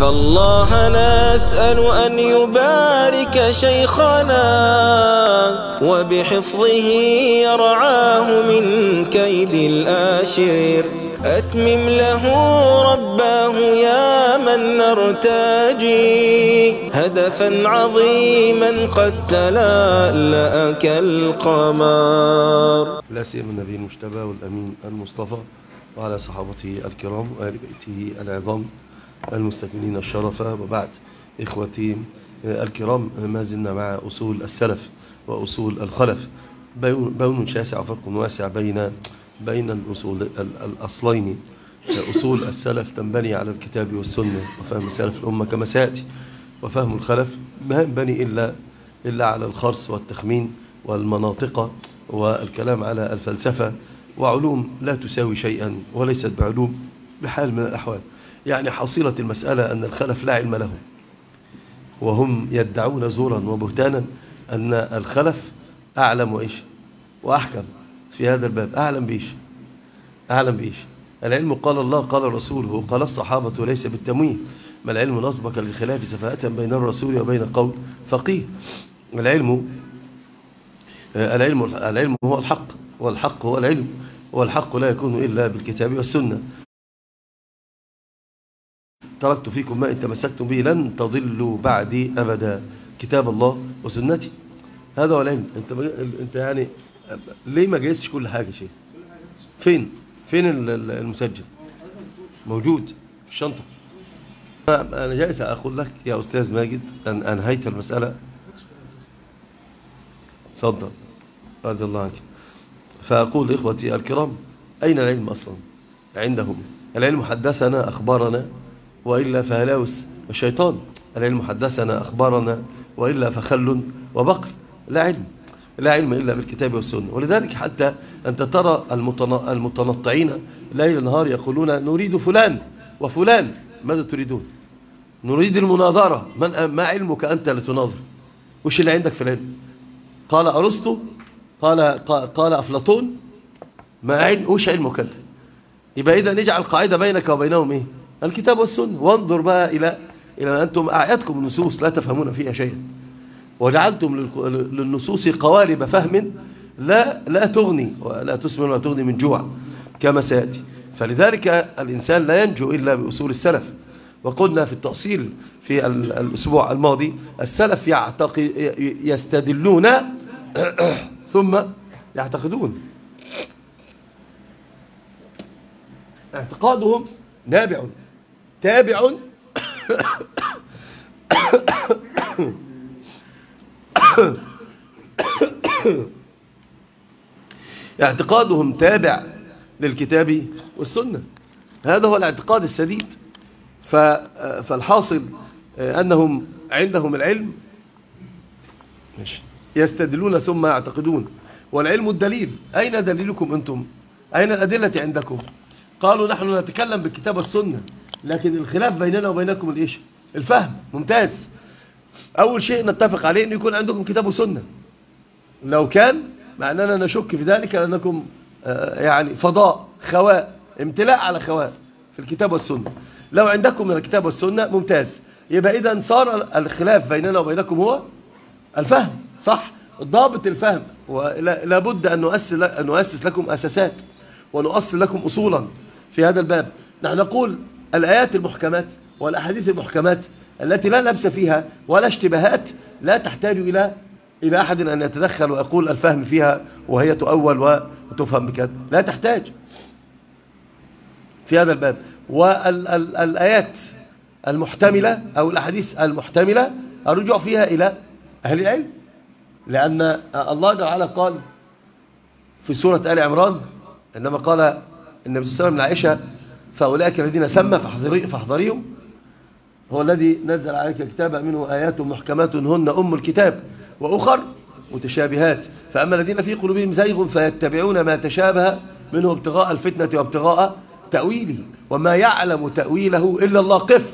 فالله نسأل أن يبارك شيخنا وبحفظه يرعاه من كيد الآشر. أتمم له رباه يا من نرتجي هدفا عظيما قد تلألأ كالقمر. لا سيما النبي المجتبى والأمين المصطفى وعلى صحابته الكرام وآل بيته العظام المستكملين الشرف، وبعد. إخوتي الكرام، ما زلنا مع أصول السلف وأصول الخلف. بون شاسع وفرق واسع بين الأصلين. أصول السلف تنبني على الكتاب والسنة وفهم سلف الأمة كما سيأتي، وفهم الخلف ما ينبني إلا على الخرص والتخمين والمناطق والكلام على الفلسفة وعلوم لا تساوي شيئا وليست بعلوم بحال من الأحوال. يعني حصيلة المسألة أن الخلف لا علم له، وهم يدعون زورا وبهتانا أن الخلف أعلم وإيش وأحكم في هذا الباب. أعلم بإيش؟ العلم قال الله قال رسوله قال الصحابة وليس بالتمويه. ما العلم نصبك للخلاف سفاهة بين الرسول وبين قول فقيه. العلم هو الحق، والحق هو العلم، والحق لا يكون إلا بالكتاب والسنة. تركت فيكم ما إن تمسكتم به لن تضلوا بعدي أبدا، كتاب الله وسنتي. هذا هو العلم. أنت يعني ليه ما جهزتش كل حاجة شيء؟ فين المسجل؟ موجود في الشنطة. أنا جالس أقول لك يا أستاذ ماجد أن أنهيت المسألة. تفضل رضي الله عنك. فأقول إخوتي الكرام، أين العلم أصلا عندهم؟ العلم حدثنا أخبارنا وإلا فهلاوس الشيطان. العلم حدثنا أخبارنا وإلا فخل وبقل. لا علم إلا بالكتاب والسنة. ولذلك حتى أنت ترى المتنطعين ليل نهار يقولون نريد فلان وفلان. ماذا تريدون؟ نريد المناظرة. ما علمك أنت لتناظر؟ وش اللي عندك في العلم؟ قال أرسطو، قال أفلاطون. وش علمك أنت؟ يبقى إذا نجعل قاعدة بينك وبينهم إيه؟ الكتاب والسنة. وانظر بقى إلى أنتم أعيادكم النصوص لا تفهمون فيها شيئا، وجعلتم للنصوص قوالب فهم لا تغني ولا تسمن ولا تغني من جوع كما سيأتي. فلذلك الإنسان لا ينجو إلا بأصول السلف. وقلنا في التأصيل في الأسبوع الماضي السلف يستدلون ثم يعتقدون. اعتقادهم تابع اعتقادهم تابع للكتاب والسنة. هذا هو الاعتقاد السديد. فالحاصل أنهم عندهم العلم يستدلون ثم يعتقدون. والعلم الدليل. أين دليلكم أنتم؟ أين الأدلة عندكم؟ قالوا نحن نتكلم بالكتاب والسنة، لكن الخلاف بيننا وبينكم الإيش؟ الفهم. ممتاز. أول شيء نتفق عليه أن يكون عندكم كتاب وسنة. لو كان معنانا نشك في ذلك لأنكم يعني فضاء خواء، امتلاء على خواء في الكتاب والسنة. لو عندكم من الكتاب والسنة ممتاز. يبقى إذن صار الخلاف بيننا وبينكم هو الفهم. صح؟ ضابط الفهم. ولا بد أن نؤسس لكم أساسات ونؤصل لكم أصولا في هذا الباب. نحن نقول الآيات المحكمات والأحاديث المحكمات التي لا لبس فيها ولا اشتباهات لا تحتاج إلى أحد أن يتدخل ويقول الفهم فيها وهي تؤول وتفهم بكذا. لا تحتاج في هذا الباب. والآيات المحتملة أو الأحاديث المحتملة الرجوع فيها إلى أهل العلم، لأن الله تعالى قال في سورة آل عمران عندما قال النبي صلى الله عليه وسلم لعائشة فأولئك الذين سمى فاحذريهم هو الذي نزل عليك الكتاب منه آيات محكمات هن أم الكتاب وأخر متشابهات فأما الذين في قلوبهم زيغ فيتبعون ما تشابه منه ابتغاء الفتنة وابتغاء تأويله وما يعلم تأويله إلا الله. قف.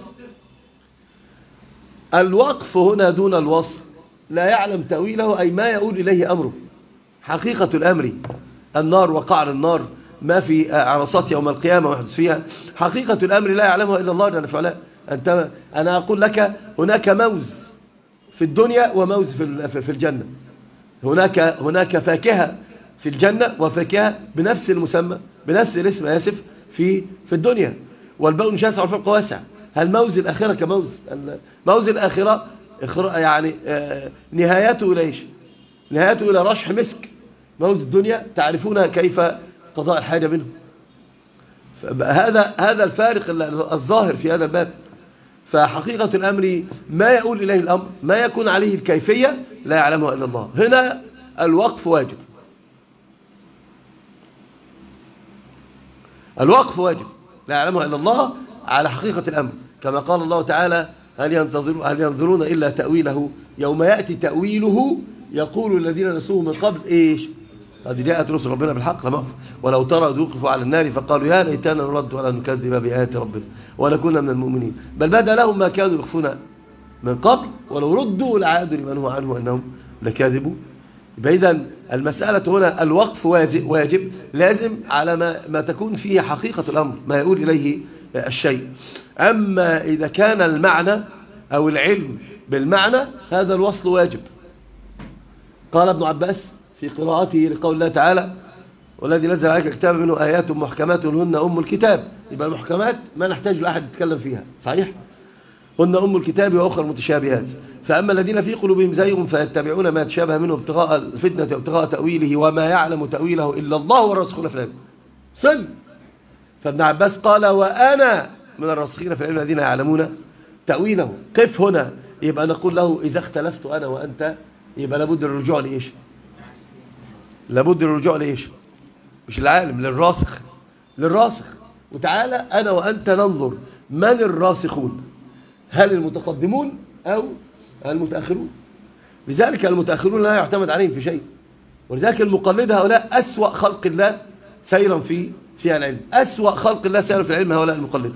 الوقف هنا دون الوصل. لا يعلم تأويله أي ما يؤول إليه أمره. حقيقة الأمر النار وقعر النار ما في عرصات يوم القيامة ويحدث فيها، حقيقة الأمر لا يعلمها إلا الله جل وعلا. أنا أقول لك هناك موز في الدنيا وموز في الجنة. هناك فاكهة في الجنة وفاكهة بنفس المسمى بنفس الاسم آسف في الدنيا. والبون شاسع والفرق واسع. هل موز الآخرة كموز موز الآخرة يعني نهايته إلى إيش؟ نهايته إلى رشح مسك. موز الدنيا تعرفون كيف قضاء الحاجة منه. هذا الفارق الظاهر في هذا الباب. فحقيقة الأمر ما يؤول إليه الأمر ما يكون عليه الكيفية لا يعلمها إلا الله. هنا الوقف واجب. الوقف واجب لا يعلمها إلا الله على حقيقة الأمر، كما قال الله تعالى هل ينظرون إلا تأويله يوم يأتي تأويله يقول الذين نسوه من قبل إيش؟ قد جاءت رسل ربنا بالحق لما ولو ترى إذ وقفوا على النار فقالوا يا ليتنا نرد ولا نكذب بآيات ربنا ونكون من المؤمنين بل بدا لهم ما كانوا يخفون من قبل ولو ردوا لعادوا لمن هو عنه أنهم لكاذبون. إذن المسألة هنا الوقف واجب لازم على ما تكون فيه حقيقة الأمر ما يقول إليه الشيء. أما إذا كان المعنى أو العلم بالمعنى هذا الوصل واجب. قال ابن عباس في قراءته لقول الله تعالى والذي نزل عليك الكتاب منه آيات محكمات هن أم الكتاب. يبقى المحكمات ما نحتاج لأحد يتكلم فيها صحيح؟ هن أم الكتاب وأخر متشابهات. فأما الذين في قلوبهم زيغ فيتبعون ما تشابه منه ابتغاء الفتنة وابتغاء تأويله وما يعلم تأويله إلا الله والراسخون في العلم. صل. فابن عباس قال وأنا من الراسخين في العلم الذين يعلمون تأويله. قف هنا. يبقى نقول له إذا اختلفت أنا وأنت يبقى لابد الرجوع لإيش؟ لابد الرجوع لإيش؟ مش العالم للراسخ. وتعالى أنا وأنت ننظر من الراسخون، هل المتقدمون أو المتأخرون؟ لذلك المتأخرون لا يعتمد عليهم في شيء. ولذلك المقلد هؤلاء أسوأ خلق الله سيرا في العلم. أسوأ خلق الله سيرا في العلم هؤلاء المقلد.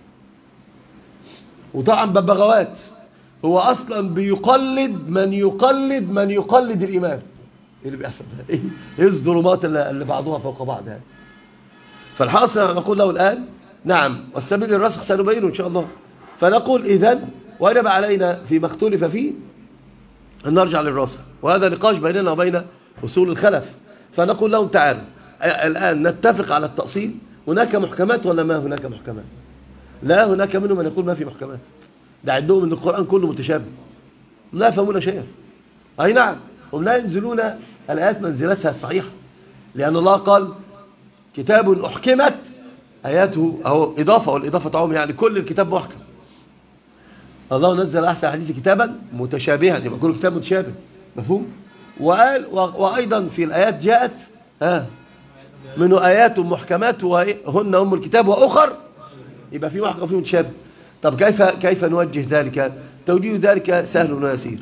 وطبعا ببغوات هو أصلا بيقلد من يقلد الإمام. إيه اللي بيحصل ده؟ إيه الظلمات اللي بعضها فوق بعض هذه؟ فالحاصل نقول له الآن نعم والسبيل الراسخ سنبينه إن شاء الله. فنقول إذن وجب علينا فيما اختلف فيه أن نرجع للراسخ. وهذا نقاش بيننا وبين أصول الخلف. فنقول لهم تعالوا الآن نتفق على التأصيل. هناك محكمات ولا ما هناك محكمات؟ لا هناك منهم من يقول ما في محكمات. ده عندهم أن القرآن كله متشابه لا يفهمون شيئا. أي نعم هم لا ينزلون الآيات منزلتها الصحيحة لأن الله قال كتاب أحكمت آياته أو إضافة والإضافة تعم يعني كل الكتاب محكم. الله نزل أحسن الحديث كتابا متشابها يبقى كل كتاب متشابه مفهوم. وقال وأيضا في الآيات جاءت منه آيات محكمات وهن أم الكتاب وأخر يبقى في محكم وفي متشابه. طب كيف نوجه ذلك؟ توجيه ذلك سهل ويسير.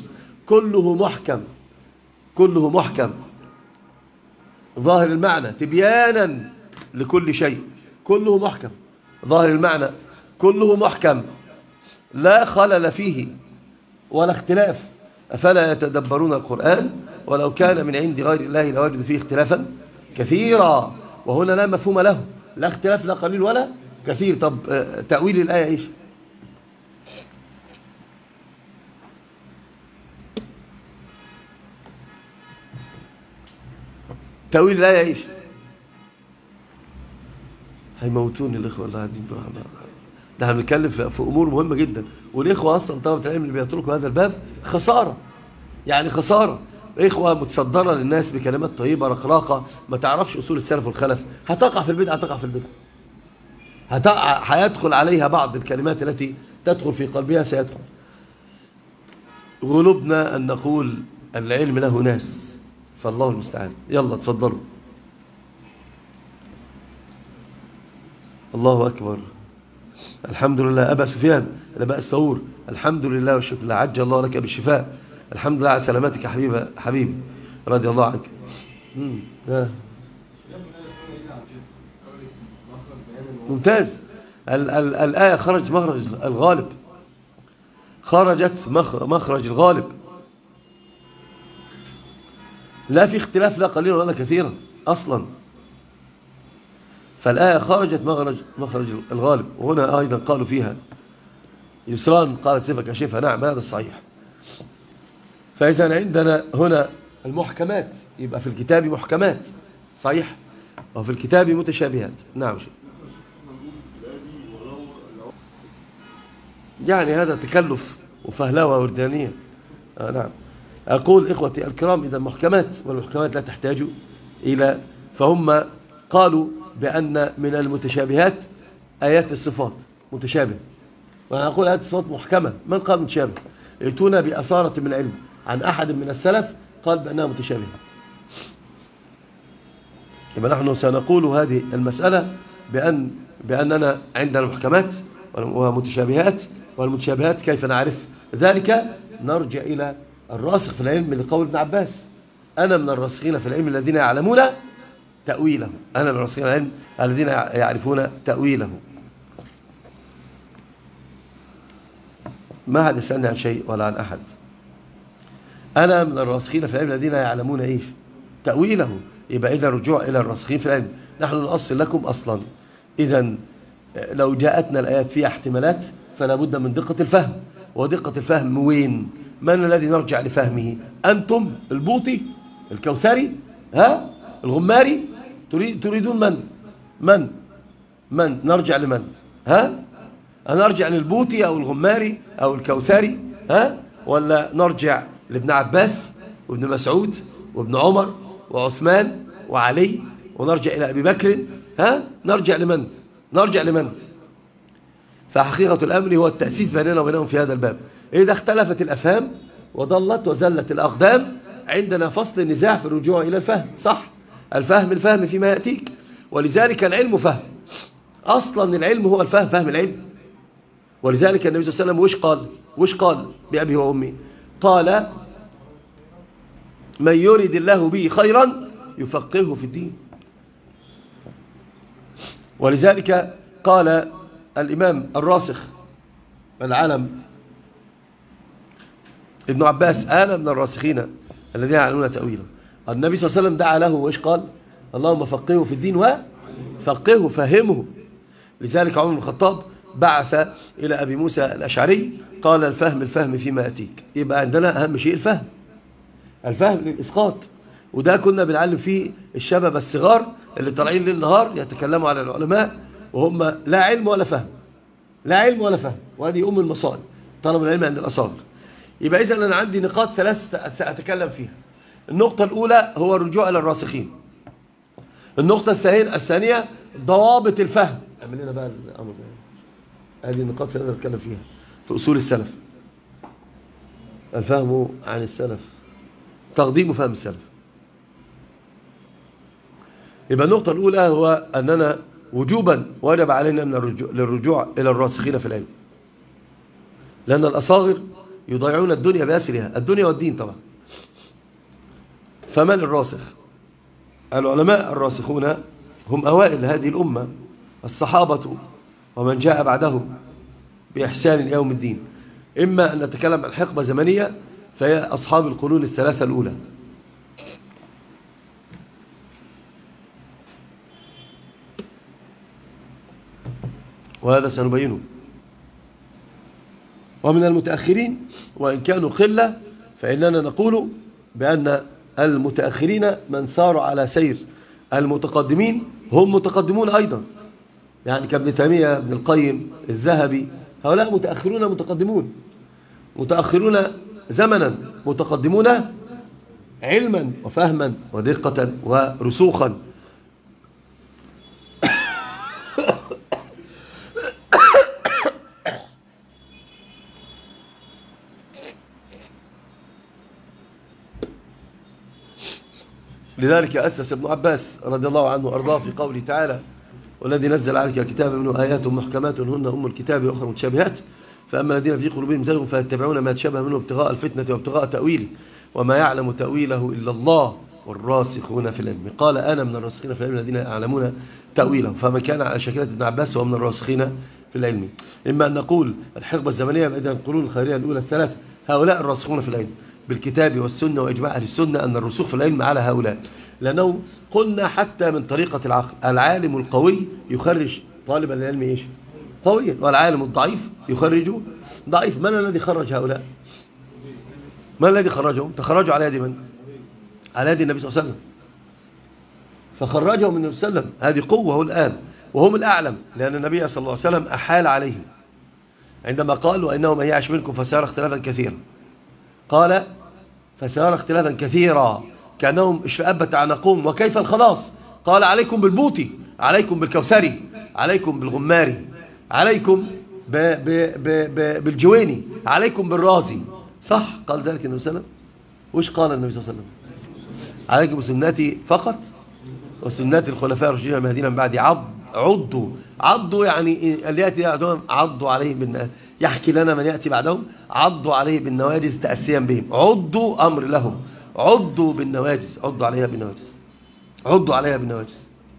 كله محكم ظاهر المعنى تبيانا لكل شيء. كله محكم ظاهر المعنى كله محكم لا خلل فيه ولا اختلاف. أفلا يتدبرون القرآن ولو كان من عند غير الله لوجدوا فيه اختلافا كثيرا. وهنا لا مفهوم له لا اختلاف لا قليل ولا كثير. طب تأويل الآية إيش؟ تأويل الآية إيش؟ هيموتوني الإخوة الله عدين ده احنا بنتكلم في أمور مهمة جدا. والإخوة أصلا طلبة العلم اللي بيتركوا هذا الباب خسارة يعني خسارة. إخوة متصدرة للناس بكلمات طيبة رقراقة ما تعرفش أصول السلف والخلف هتقع في البدعة هيدخل عليها بعض الكلمات التي تدخل في قلبها سيدخل. غلبنا أن نقول العلم له ناس فالله المستعان. يلا تفضلوا. الله أكبر. الحمد لله. أبا سفيان الأباء الثور الحمد لله والشكر لله عجل الله لك بالشفاء. الحمد لله على سلامتك يا حبيبي رضي الله عنك. ممتاز. الآية خرج مخرج الغالب خرجت مخرج الغالب لا في اختلاف لا قليلا ولا كثيرا أصلا. فالآية خرجت مخرج الغالب. وهنا أيضا قالوا فيها يسران قالت سيف كاشفها. نعم هذا الصحيح. فإذا عندنا هنا المحكمات، يبقى في الكتاب محكمات صحيح، وفي الكتاب متشابهات. نعم شيء يعني هذا تكلف وفهلوة وردانية. نعم. أقول إخوتي الكرام إذا محكمات، والمحكمات لا تحتاج إلى، فهم قالوا بأن من المتشابهات آيات الصفات متشابه، وأنا أقول آيات الصفات محكمة. من قال متشابه؟ ائتونا بأثارة من علم عن أحد من السلف قال بأنها متشابهة. يبقى نحن سنقول هذه المسألة بأننا عندنا محكمات ومتشابهات، والمتشابهات كيف نعرف ذلك؟ نرجع إلى الراسخ في العلم لقول ابن عباس: أنا من الراسخين في العلم الذين يعلمون تأويله. أنا من الراسخين في العلم الذين يعرفون تأويله. ما حد يسألني عن شيء ولا عن أحد. أنا من الراسخين في العلم الذين يعلمون إيش؟ تأويله. يبقى إذا رجوع إلى الراسخين في العلم. نحن نؤصل لكم أصلا. إذا لو جاءتنا الآيات فيها احتمالات فلا بد من دقة الفهم. ودقة الفهم وين؟ من الذي نرجع لفهمه؟ أنتم؟ البوطي؟ الكوثري؟ ها؟ الغماري؟ تريدون من نرجع لمن؟ ها؟ نرجع للبوطي أو الغماري أو الكوثري؟ ها؟ ولا نرجع لابن عباس وابن مسعود وابن عمر وعثمان وعلي ونرجع إلى أبي بكر؟ ها؟ نرجع لمن؟ فحقيقة الأمر هو التأسيس بيننا وبينهم في هذا الباب. إذا اختلفت الأفهام وضلت وزلت الأقدام عندنا فصل النزاع في الرجوع إلى الفهم. صح؟ الفهم فيما يأتيك. ولذلك العلم فهم. أصلا العلم هو الفهم، فهم العلم. ولذلك النبي صلى الله عليه وسلم وش قال بأبي وأمي؟ قال: من يريد الله به خيرا يفقهه في الدين. ولذلك قال الإمام الراسخ العالم ابن عباس: أنا من الراسخين الذين يعلمون تأويله. النبي صلى الله عليه وسلم دعا له وإيش قال؟ اللهم فقهه في الدين وفقهه فهمه. لذلك عمر بن الخطاب بعث إلى أبي موسى الأشعري قال: الفهم فيما يأتيك. يبقى عندنا أهم شيء الفهم للإسقاط. وده كنا بنعلم فيه الشباب الصغار اللي طالعين ليل نهار يتكلموا على العلماء وهم لا علم ولا فهم، وهذه أم المصائب طلب العلم عند الأصاغر. يبقى إذن أنا عندي نقاط 3 سأتكلم فيها. النقطة الأولى هو الرجوع إلى الراسخين. النقطة الثانية ضوابط الفهم. اعمل لنا بقى الأمر. هذه النقاط 3 نتكلم فيها في أصول السلف. الفهم عن السلف، تقديم فهم السلف. يبقى النقطة الأولى هو أننا وجوبا وجب علينا من الرجوع إلى الراسخين في العلم، لأن الأصاغر يضيعون الدنيا بأسرها، الدنيا والدين طبعا. فمن الراسخ؟ العلماء الراسخون هم أوائل هذه الأمة، الصحابة ومن جاء بعدهم بإحسان إلى يوم الدين. إما أن نتكلم عن حقبة زمنية فهي أصحاب القرون ال3 الأولى، وهذا سنبينه. ومن المتأخرين وإن كانوا قلة فإننا نقول بأن المتأخرين من ساروا على سير المتقدمين هم متقدمون أيضا، يعني كابن تيمية، ابن القيم، الذهبي، هؤلاء متأخرون متأخرون زمنا، متقدمون علما وفهما ودقة ورسوخا. لذلك أسس ابن عباس رضي الله عنه وأرضاه في قوله تعالى: والذي نزل عليك الكتاب منه آيات محكمات هن أم الكتاب وأخرى متشابهات فأما الذين في قلوبهم زيغ فيتبعون ما تشابه منه ابتغاء الفتنة وابتغاء تأويله وما يعلم تأويله إلا الله والراسخون في العلم. قال: أنا من الراسخين في العلم الذين يعلمون تأويله. فمن كان على شكلة ابن عباس هو من الراسخين في العلم. إما أن نقول الحقبة الزمنية إذا القرون الخيرية الأولى ال3 هؤلاء الراسخون في العلم بالكتاب والسنة وإجماع أهل السنة أن الرسوخ في العلم على هؤلاء، لأنه قلنا حتى من طريقة العقل العالم القوي يخرج طالب العلم إيش؟ قويا، والعالم الضعيف يخرج ضعيف. من الذي خرج هؤلاء؟ من الذي خرجهم؟ تخرجوا على يد من؟ على يد النبي صلى الله عليه وسلم، فخرجهم النبي صلى الله عليه وسلم. هذه قوة الآن، وهم الأعلم، لأن النبي صلى الله عليه وسلم أحال عليهم عندما قال وإنه من يعش منكم فسيرى اختلافا كثيرا. قال فسيرى اختلافا كثيرا كأنهم اشتأبت أعناقهم، وكيف الخلاص؟ قال عليكم بالبوطي، عليكم بالكوثري، عليكم بالغماري، عليكم بالجويني، عليكم بالرازي. صح؟ قال ذلك النبي صلى الله عليه وسلم. وش قال النبي صلى الله عليه وسلم؟ عليكم بسنتي فقط وسنات الخلفاء الراشدين المهديين من بعدي. عضوا يعني اللي يأتي بعدهم عضوا عليه يحكي لنا من يأتي بعدهم عضوا عليه بالنواجز تأسيا بهم. عضوا أمر لهم، عضوا بالنواجز، عضوا عليها بالنواجز، عضوا عليها بالنواجز،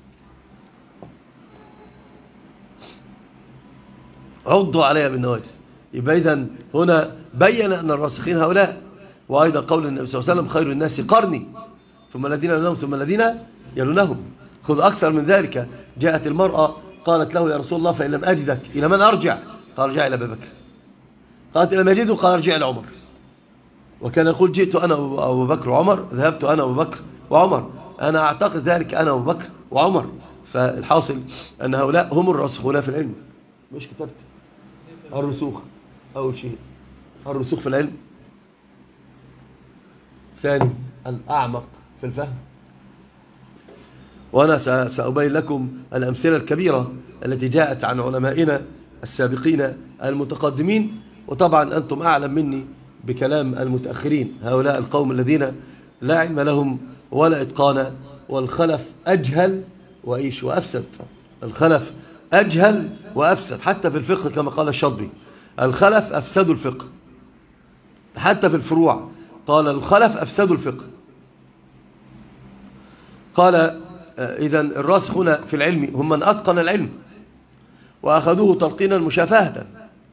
عضوا عليها بالنواجز. يبقى إذن هنا بين أن الراسخين هؤلاء. وأيضا قول النبي صلى الله عليه وسلم خير الناس قرني ثم الذين يلونهم ثم الذين يلونهم. خذ أكثر من ذلك. جاءت المرأة قالت له يا رسول الله فإن لم أجدك إلى من أرجع؟ قال ارجع إلى أبي بكر. قالت إلى مجده؟ قال ارجع إلى عمر. وكان يقول جئت أنا وأبو بكر وعمر، ذهبت أنا وأبو بكر وعمر. أنا أعتقد ذلك أنا وأبو بكر وعمر. فالحاصل أن هؤلاء هم الراسخون في العلم. مش كتبت الرسوخ أول شيء، الرسوخ في العلم. ثاني الأعمق في الفهم. وأنا سأبين لكم الأمثلة الكبيرة التي جاءت عن علمائنا السابقين المتقدمين. وطبعا أنتم أعلم مني بكلام المتأخرين، هؤلاء القوم الذين لا علم لهم ولا إتقان، والخلف أجهل وإيش وأفسد. الخلف أجهل وأفسد حتى في الفقه كما قال الشاطبي. الخلف أفسدوا الفقه حتى في الفروع، قال الخلف أفسدوا الفقه. قال إذن الراسخون في العلم هم من أتقن العلم وأخذوه تلقينا مشافهة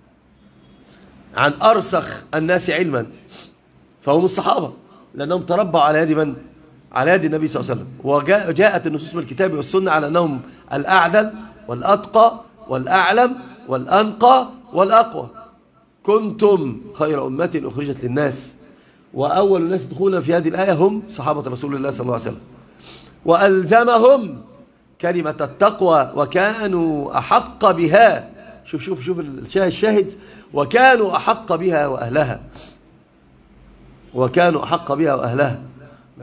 عن أرسخ الناس علما، فهم الصحابة، لأنهم تربوا على يد من؟ على يد النبي صلى الله عليه وسلم. وجاءت النصوص من الكتاب والسنة على أنهم الأعدل والأتقى والأعلم والأنقى والأقوى. كنتم خير أمة أخرجت للناس، وأول الناس دخولا في هذه الآية هم صحابة رسول الله صلى الله عليه وسلم. وألزمهم كلمة التقوى وكانوا أحق بها. شوف الشاهد، وكانوا أحق بها وأهلها، وكانوا أحق بها وأهلها. نعم.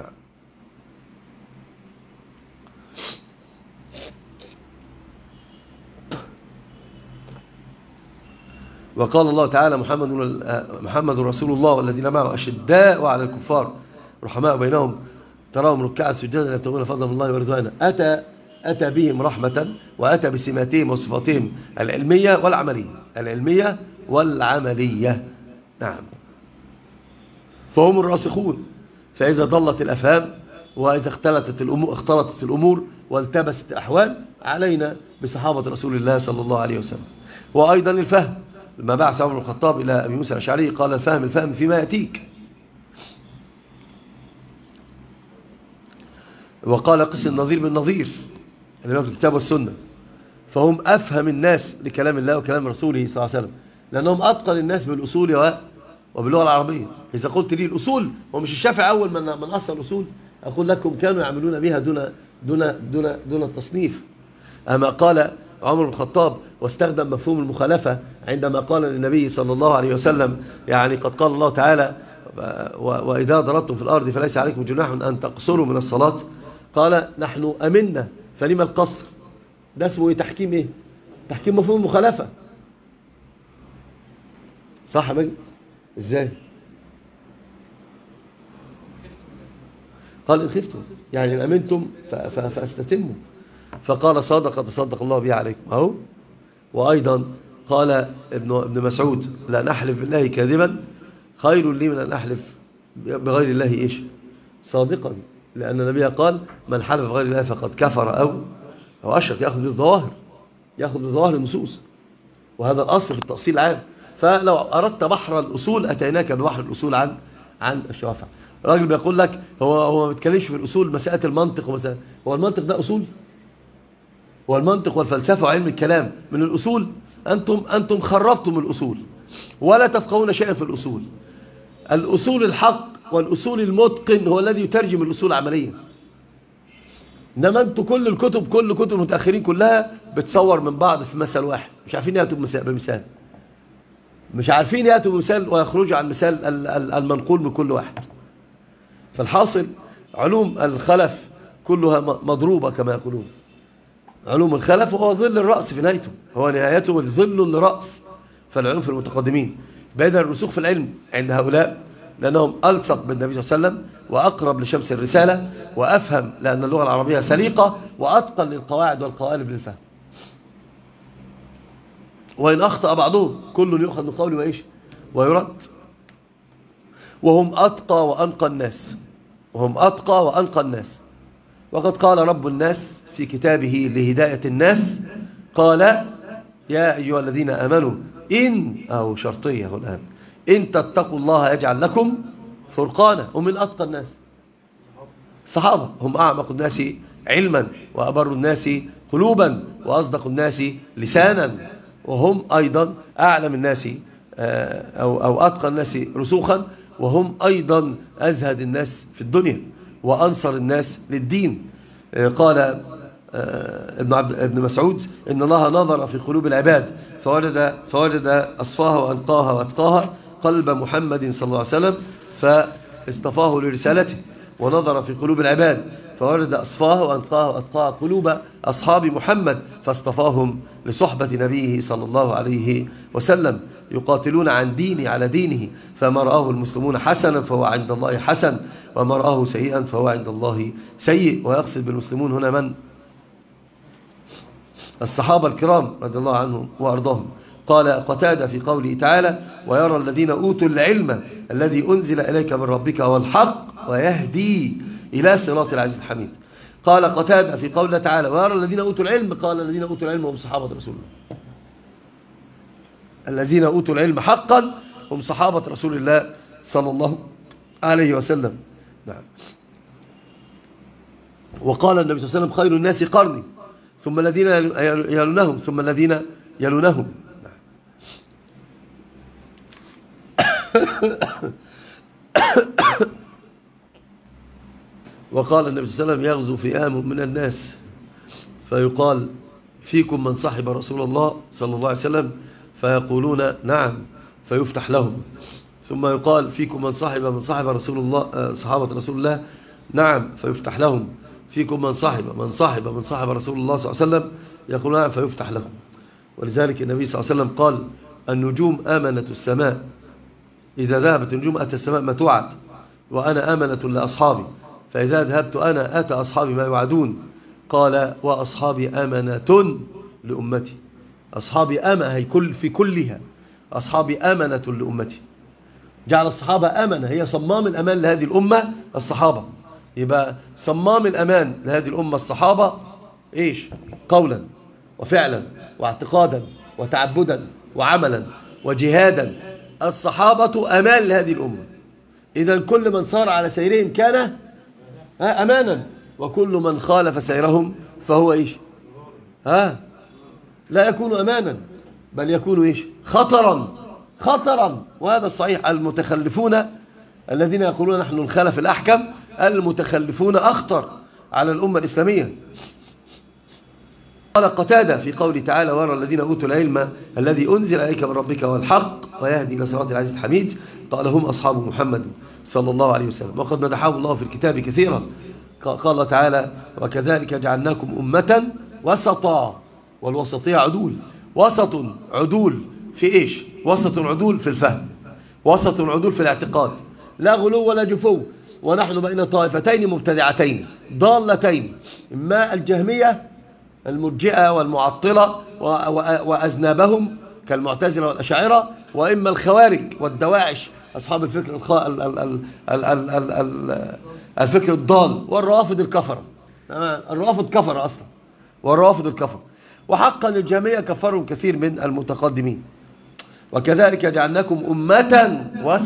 وقال الله تعالى محمد رسول الله والذين معه أشداء على الكفار رحماء بينهم تراهم ركعا سجدا يبتغون فضلا من الله ورضوانا. أتى بهم رحمة، وأتى بسماتهم وصفاتهم العلمية والعملية، العلمية والعملية. نعم. فهم الراسخون. فإذا ضلت الأفهام وإذا اختلطت الأمور والتبست الأحوال علينا بصحابة رسول الله صلى الله عليه وسلم. وأيضا الفهم، لما بعث عمر بن الخطاب إلى أبي موسى الأشعري قال الفهم فيما يأتيك. وقال قس النظير بالنظير اللي في الكتاب والسنة. فهم أفهم الناس لكلام الله وكلام رسوله صلى الله عليه وسلم، لأنهم أتقن الناس بالأصول وباللغة العربية. إذا قلت لي الأصول، ومش الشافعي أول من أصل الأصول، أقول لكم كانوا يعملون بها دون التصنيف. أما قال عمر بن الخطاب واستخدم مفهوم المخالفة عندما قال للنبي صلى الله عليه وسلم يعني قد قال الله تعالى وإذا ضربتم في الأرض فليس عليكم جناح أن تقصروا من الصلاة. قال نحن أمنا فلما القصر؟ ده اسمه تحكيم إيه؟ تحكيم مفهوم المخالفة. صح بقى؟ إزاي؟ قال إن خفتم يعني إن أمنتم فاستتموا. فقال صدق الله به عليكم أهو. وأيضا قال ابن مسعود لا نحلف بالله كاذبا خير لي من أن أحلف بغير الله إيش؟ صادقا. لأن النبي قال من حلف بغير الله فقد كفر أو أشرك. يأخذ بالظواهر النصوص، وهذا الأصل في التأصيل العام. فلو أردت بحر الأصول أتيناك ببحر الأصول عن الشوافع. الراجل بيقول لك هو ما بيتكلمش في الأصول مسألة المنطق هو المنطق ده أصول؟ هو المنطق والفلسفة وعلم الكلام من الأصول؟ أنتم خربتم الأصول ولا تفقهون شيئا في الأصول. الأصول الحق والأصول المتقن هو الذي يترجم الأصول عمليا. إنما أنتم كل كتب المتأخرين كلها بتصور من بعض في مثل واحد، مش عارفين يأتوا بمثال، مش عارفين يأتوا بمثال ويخرجوا عن مثال المنقول من كل واحد. فالحاصل علوم الخلف كلها مضروبة كما يقولون. علوم الخلف هو ظل الرأس في نهايته، هو نهايته ظل لرأس. فالعلوم في المتقدمين بدأ الرسوخ في العلم عند هؤلاء لأنهم ألصق بالنبي صلى الله عليه وسلم وأقرب لشمس الرسالة وأفهم لأن اللغة العربية سليقة وأتقن للقواعد والقوالب للفهم. وإن أخطأ بعضهم كل يؤخذ من قوله وإيش ويرد. وهم أتقى وأنقى الناس، وهم أتقى وأنقى الناس. وقد قال رب الناس في كتابه لهداية الناس قال يا أيها الذين آمنوا إن أو شرطية الآن إن تتقوا الله يجعل لكم فرقانا. ومن أتقى الناس الصحابة، هم أعمق الناس علما وأبر الناس قلوبا وأصدق الناس لسانا، وهم أيضا أعلم الناس أو أتقى الناس رسوخا، وهم أيضا أزهد الناس في الدنيا وأنصر الناس للدين. قال ابن مسعود إن الله نظر في قلوب العباد فوجد أصفاها وأنقاها وأتقاها قلب محمد صلى الله عليه وسلم فاصطفاه لرسالته، ونظر في قلوب العباد فوجد أصفاها وأنقاها وأتقاها قلوب أصحاب محمد فاصطفاهم لصحبة نبيه صلى الله عليه وسلم. يقاتلون عن ديني على دينه، فما رآه المسلمون حسنا فهو عند الله حسن، وما رآه سيئا فهو عند الله سيء. ويقصد بالمسلمون هنا من؟ الصحابة الكرام رضي الله عنهم وأرضاهم. قال قتادة في قوله تعالى ويرى الذين أوتوا العلم الذي أنزل إليك من ربك هو الحق ويهدي إلى صراط العزيز الحميد. قال قتادة في قوله تعالى ويرى الذين أوتوا العلم، قال الذين أوتوا العلم هم صحابة رسول الله. الذين أوتوا العلم حقا هم صحابة رسول الله صلى الله عليه وسلم. نعم. وقال النبي صلى الله عليه وسلم خير الناس قرني ثم الذين يلونهم ثم الذين يلونهم. وقال النبي صلى الله عليه وسلم يغزو فئام من الناس فيقال فيكم من صحب رسول الله صلى الله عليه وسلم فيقولون نعم فيفتح لهم، ثم يقال فيكم من صحب رسول الله صحابة رسول الله نعم فيفتح لهم، فيكم من صحب رسول الله صلى الله عليه وسلم يقول نعم فيفتح لهم. ولذلك النبي صلى الله عليه وسلم قال النجوم آمنة السماء، إذا ذهبت النجوم أتى السماء ما توعد، وأنا آمنة لأصحابي، فإذا ذهبت أنا أتى أصحابي ما يوعدون. قال وأصحابي آمنة لأمتي، أصحابي في كلها أصحابي آمنة لأمتي. جعل الصحابة أمنة، هي صمام الأمان لهذه الأمة الصحابة. يبقى صمام الأمان لهذه الأمة الصحابة إيش؟ قولا وفعلا واعتقادا وتعبدا وعملا وجهادا. الصحابة أمان لهذه الأمة. إذا كل من صار على سيرهم كان أمانا، وكل من خالف سيرهم فهو إيش؟ لا يكون أمانا بل يكون إيش؟ خطرا. وهذا الصحيح. المتخلفون الذين يقولون نحن الخلف الأحكم، المتخلفون أخطر على الأمة الإسلامية. قال قتادة في قوله تعالى ويرى الذين أوتوا العلم الذي أنزل إليك من ربك والحق ويهدي إلى صراط العزيز الحميد، قال هم أصحاب محمد صلى الله عليه وسلم. وقد مدحهم الله في الكتاب كثيرا. قال تعالى وكذلك جعلناكم أمة وسطا، والوسطية عدول. وسط عدول في إيش؟ وسط عدول في الفهم، وسط عدول في الاعتقاد، لا غلو ولا جفو. ونحن بين طائفتين مبتدعتين ضالتين، إما الجهمية المرجئة والمعطلة وأذنابهم كالمعتزلة والأشاعرة، وإما الخوارج والدواعش أصحاب الفكر الفكر الضال والروافض الكفرة. الروافض كفرة أصلا، والروافض الكفرة. وحقا الجهمية كفرهم كثير من المتقدمين. وكذلك جعلناكم أمة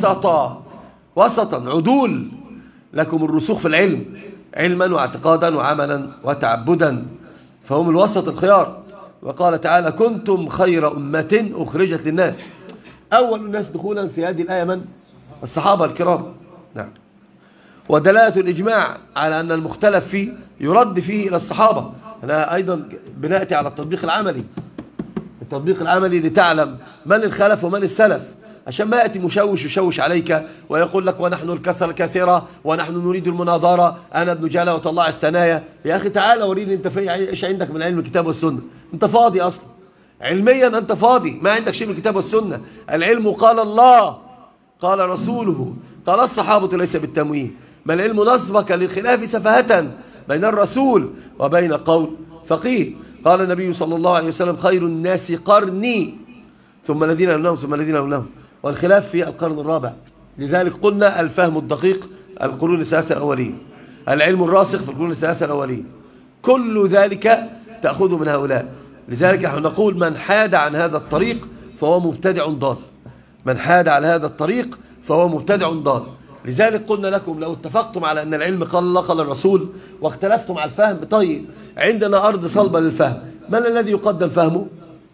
وسطا عدول، لكم الرسوخ في العلم علما واعتقادا وعملا وتعبدا، فهم الوسط الخيار. وقال تعالى كنتم خير أمة أخرجت للناس. أول الناس دخولا في هذه الآية من؟ الصحابة الكرام. نعم. ودلالة الإجماع على أن المختلف فيه يرد فيه إلى الصحابة. أنا أيضا بنأتي على التطبيق العملي، التطبيق العملي لتعلم من الخلف ومن السلف، عشان ما يأتي مشوش يشوش عليك ويقول لك ونحن الكثرة الكثيرة ونحن نريد المناظرة، أنا ابن جالة وطلع الثنايا. يا أخي تعالى وريني أنت في إيش عندك من علم الكتاب والسنة. أنت فاضي أصلا، علميا أنت فاضي، ما عندك شيء من الكتاب والسنة. العلم قال الله قال رسوله قال الصحابة ليس بالتمويه. ما العلم نصبك للخلاف سفاهة بين الرسول وبين قول فقيه. قال النبي صلى الله عليه وسلم خير الناس قرني ثم الذين يلونهم ثم الذين يلونهم، والخلاف في القرن الرابع. لذلك قلنا الفهم الدقيق القرون الثلاثة الأولية، العلم الراسخ في القرون الثلاثة الأولية، كل ذلك تأخذه من هؤلاء. لذلك نحن نقول من حاد عن هذا الطريق فهو مبتدع ضال، من حاد على هذا الطريق فهو مبتدع ضال. لذلك قلنا لكم لو اتفقتم على أن العلم قال الله قال الرسول واختلفتم على الفهم، طيب عندنا أرض صلبة للفهم، من الذي يقدم فهمه؟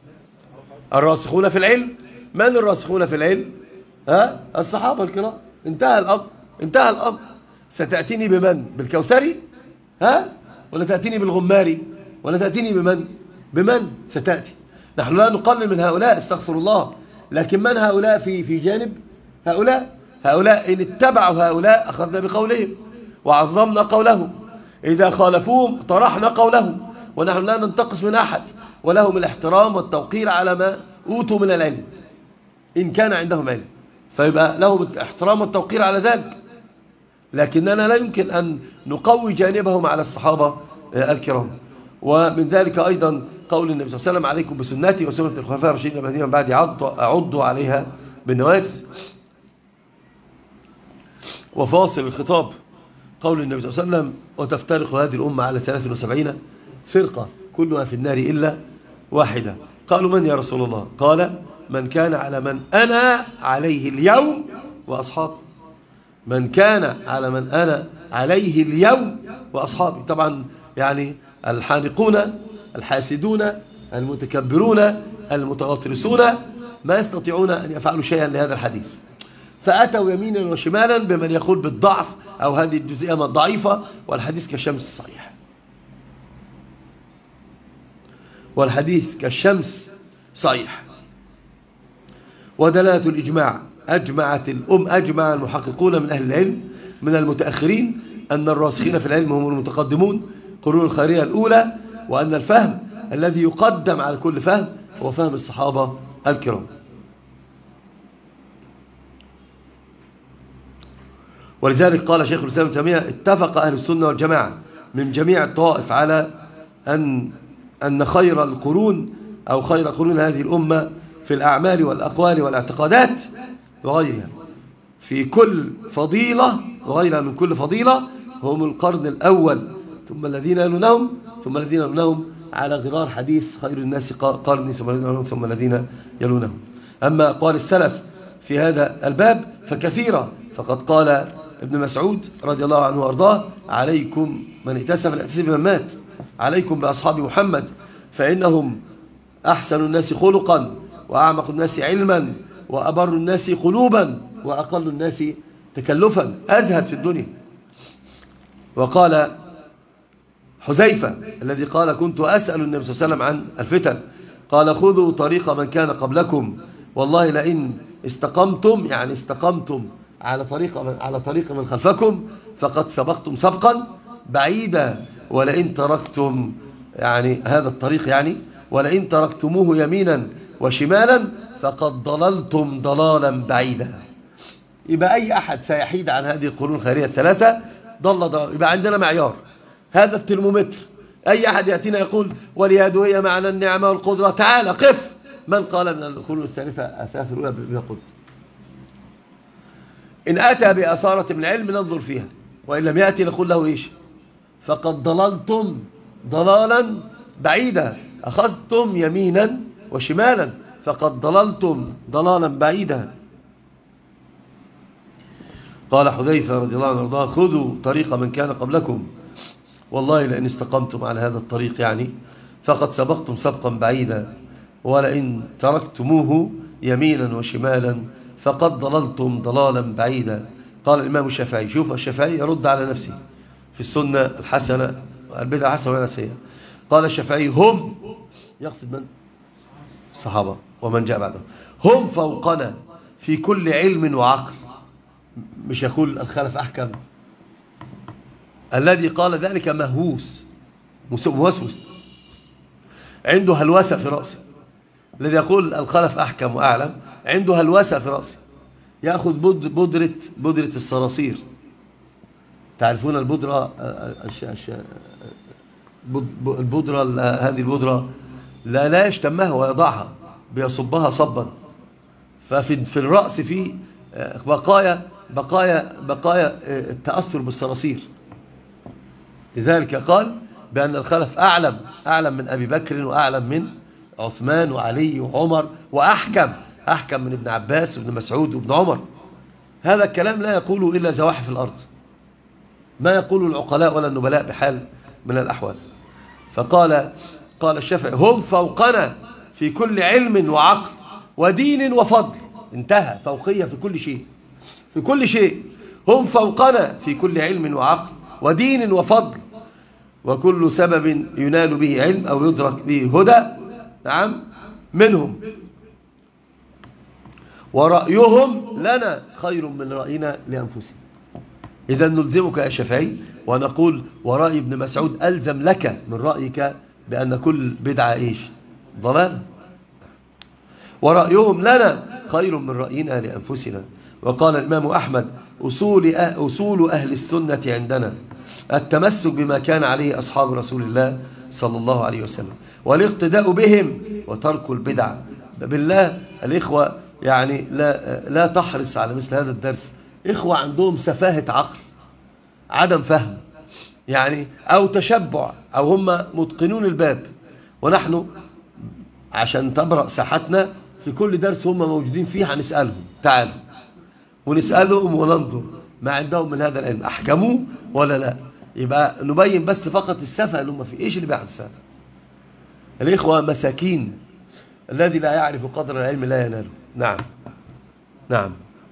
الراسخون في العلم. من الراسخون في العلم؟ الصحابة الكرام. انتهى الأمر، انتهى الأمر. ستأتيني بمن؟ بالكوثري؟ ولا تأتيني بالغماري؟ ولا تأتيني بمن؟ بمن ستأتي؟ نحن لا نقلل من هؤلاء استغفر الله، لكن من هؤلاء في جانب هؤلاء إن اتبعوا هؤلاء أخذنا بقولهم وعظمنا قولهم، إذا خالفوهم طرحنا قولهم، ونحن لا ننتقص من أحد، ولهم الاحترام والتوقير على ما أوتوا من العلم إن كان عندهم علم، فيبقى لهم الاحترام والتوقير على ذلك. لكننا لا يمكن أن نقوي جانبهم على الصحابة الكرام. ومن ذلك أيضا قول النبي صلى الله عليه وسلم عليكم بسنتي وسنة الخلفاء الراشدين المهديين من بعدي عضوا عليها بالنواجذ. وفاصل الخطاب قول النبي صلى الله عليه وسلم وتفترق هذه الأمة على 73 فرقة كلها في النار إلا واحدة. قالوا من يا رسول الله؟ قال من كان على من أنا عليه اليوم وأصحابي. من كان على من أنا عليه اليوم وأصحابي. طبعا يعني الحانقون الحاسدون المتكبرون المتغطرسون ما يستطيعون أن يفعلوا شيئا لهذا الحديث، فأتوا يمينا وشمالا بمن يقول بالضعف أو هذه الجزئية ضعيفة، والحديث كالشمس صحيح، والحديث كالشمس صحيح. ودلالة الإجماع أجمع المحققون من أهل العلم من المتأخرين أن الراسخين في العلم هم المتقدمون قرون الخيرية الأولى، وأن الفهم الذي يقدم على كل فهم هو فهم الصحابة الكرام. ولذلك قال شيخ الإسلام ابن تيمية اتفق أهل السنة والجماعة من جميع الطوائف على أن خير القرون أو خير قرون هذه الأمة في الأعمال والأقوال والاعتقادات وغيرها في كل فضيلة وغيرها من كل فضيلة هم القرن الأول ثم الذين يلونهم ثم الذين يلونهم، على غرار حديث خير الناس قرني ثم الذين يلونهم ثم الذين يلونهم. أما أقوال السلف في هذا الباب فكثيرة، فقد قال ابن مسعود رضي الله عنه وأرضاه عليكم من ائتسف الائتساف بمن مات، عليكم بأصحاب محمد فإنهم أحسن الناس خلقا وأعمق الناس علما وأبر الناس قلوبا وأقل الناس تكلفا، أزهد في الدنيا. وقال حذيفة الذي قال كنت أسأل النبي صلى الله عليه وسلم عن الفتن، قال خذوا طريق من كان قبلكم والله لئن استقمتم، يعني استقمتم على طريق من خلفكم فقد سبقتم سبقا بعيدا، ولئن تركتم يعني هذا الطريق يعني ولئن تركتموه يمينا وشمالا فقد ضللتم ضلالا بعيدا. يبقى أي أحد سيحيد عن هذه القرون الخيرية الثلاثة ضل. يبقى عندنا معيار، هذا الترمومتر. أي أحد يأتينا يقول واليد هي معنى النعمة والقدرة، تعال قف. من قال من القرون الثلاثة الأولى بما قلت؟ إن أتى بأثارة من العلم ننظر فيها، وإن لم يأتي نقول له إيش؟ فقد ضللتم ضلالا بعيدا، أخذتم يمينا وشمالا فقد ضللتم ضلالا بعيدا. قال حذيفة رضي الله عنه وارضاه خذوا طريق من كان قبلكم والله لئن استقمتم على هذا الطريق يعني فقد سبقتم سبقا بعيدا، ولئن تركتموه يمينا وشمالا فقد ضللتم ضلالا بعيدا. قال الإمام الشافعي، شوف الشافعي يرد على نفسه في السنة الحسنة البدعة الحسنة ولا سيئة. قال الشافعي هم، يقصد من؟ الصحابة ومن جاء بعدهم، هم فوقنا في كل علم وعقل. مش يقول الخلف أحكم، الذي قال ذلك مهووس موسوس، عنده هلوسة في رأسه. الذي يقول الخلف أحكم وأعلم عنده هلوسة في رأسه، يأخذ بودرة الصراصير. تعرفون البودرة، البودرة هذه البودرة لا يشتمها ويضعها، بيصبها صبا، ففي الرأس في بقايا التأثر بالصراصير. لذلك قال بأن الخلف أعلم من أبي بكر، وأعلم من عثمان وعلي وعمر، أحكم من ابن عباس وابن مسعود وابن عمر. هذا الكلام لا يقوله إلا زواحف الأرض، ما يقوله العقلاء ولا النبلاء بحال من الأحوال. قال الشافعي هم فوقنا في كل علم وعقل ودين وفضل. انتهى، فوقية في كل شيء، في كل شيء. هم فوقنا في كل علم وعقل ودين وفضل، وكل سبب ينال به علم أو يدرك به هدى، نعم، منهم، ورأيهم لنا خير من رأينا لأنفسهم. إذا نلزمك يا شافعي ونقول ورأي ابن مسعود ألزم لك من رأيك بأن كل بدعة إيش؟ ضلال. ورأيهم لنا خير من رأينا لأنفسنا. وقال الإمام أحمد أصول أهل السنة عندنا التمسك بما كان عليه أصحاب رسول الله صلى الله عليه وسلم، والاقتداء بهم، وترك البدع. بالله الإخوة يعني لا تحرص على مثل هذا الدرس. إخوة عندهم سفاهة عقل، عدم فهم يعني، أو تشبع، أو هم متقنون الباب، ونحن عشان تبرأ ساحتنا في كل درس هم موجودين فيه هنسألهم، تعالوا ونسألهم وننظر ما عندهم من هذا العلم، أحكموه ولا لا. يبقى نبين بس فقط السفه اللي هم فيه. إيش اللي بيحدث هذا؟ الإخوة مساكين، الذي لا يعرف قدر العلم لا يناله. نعم نعم،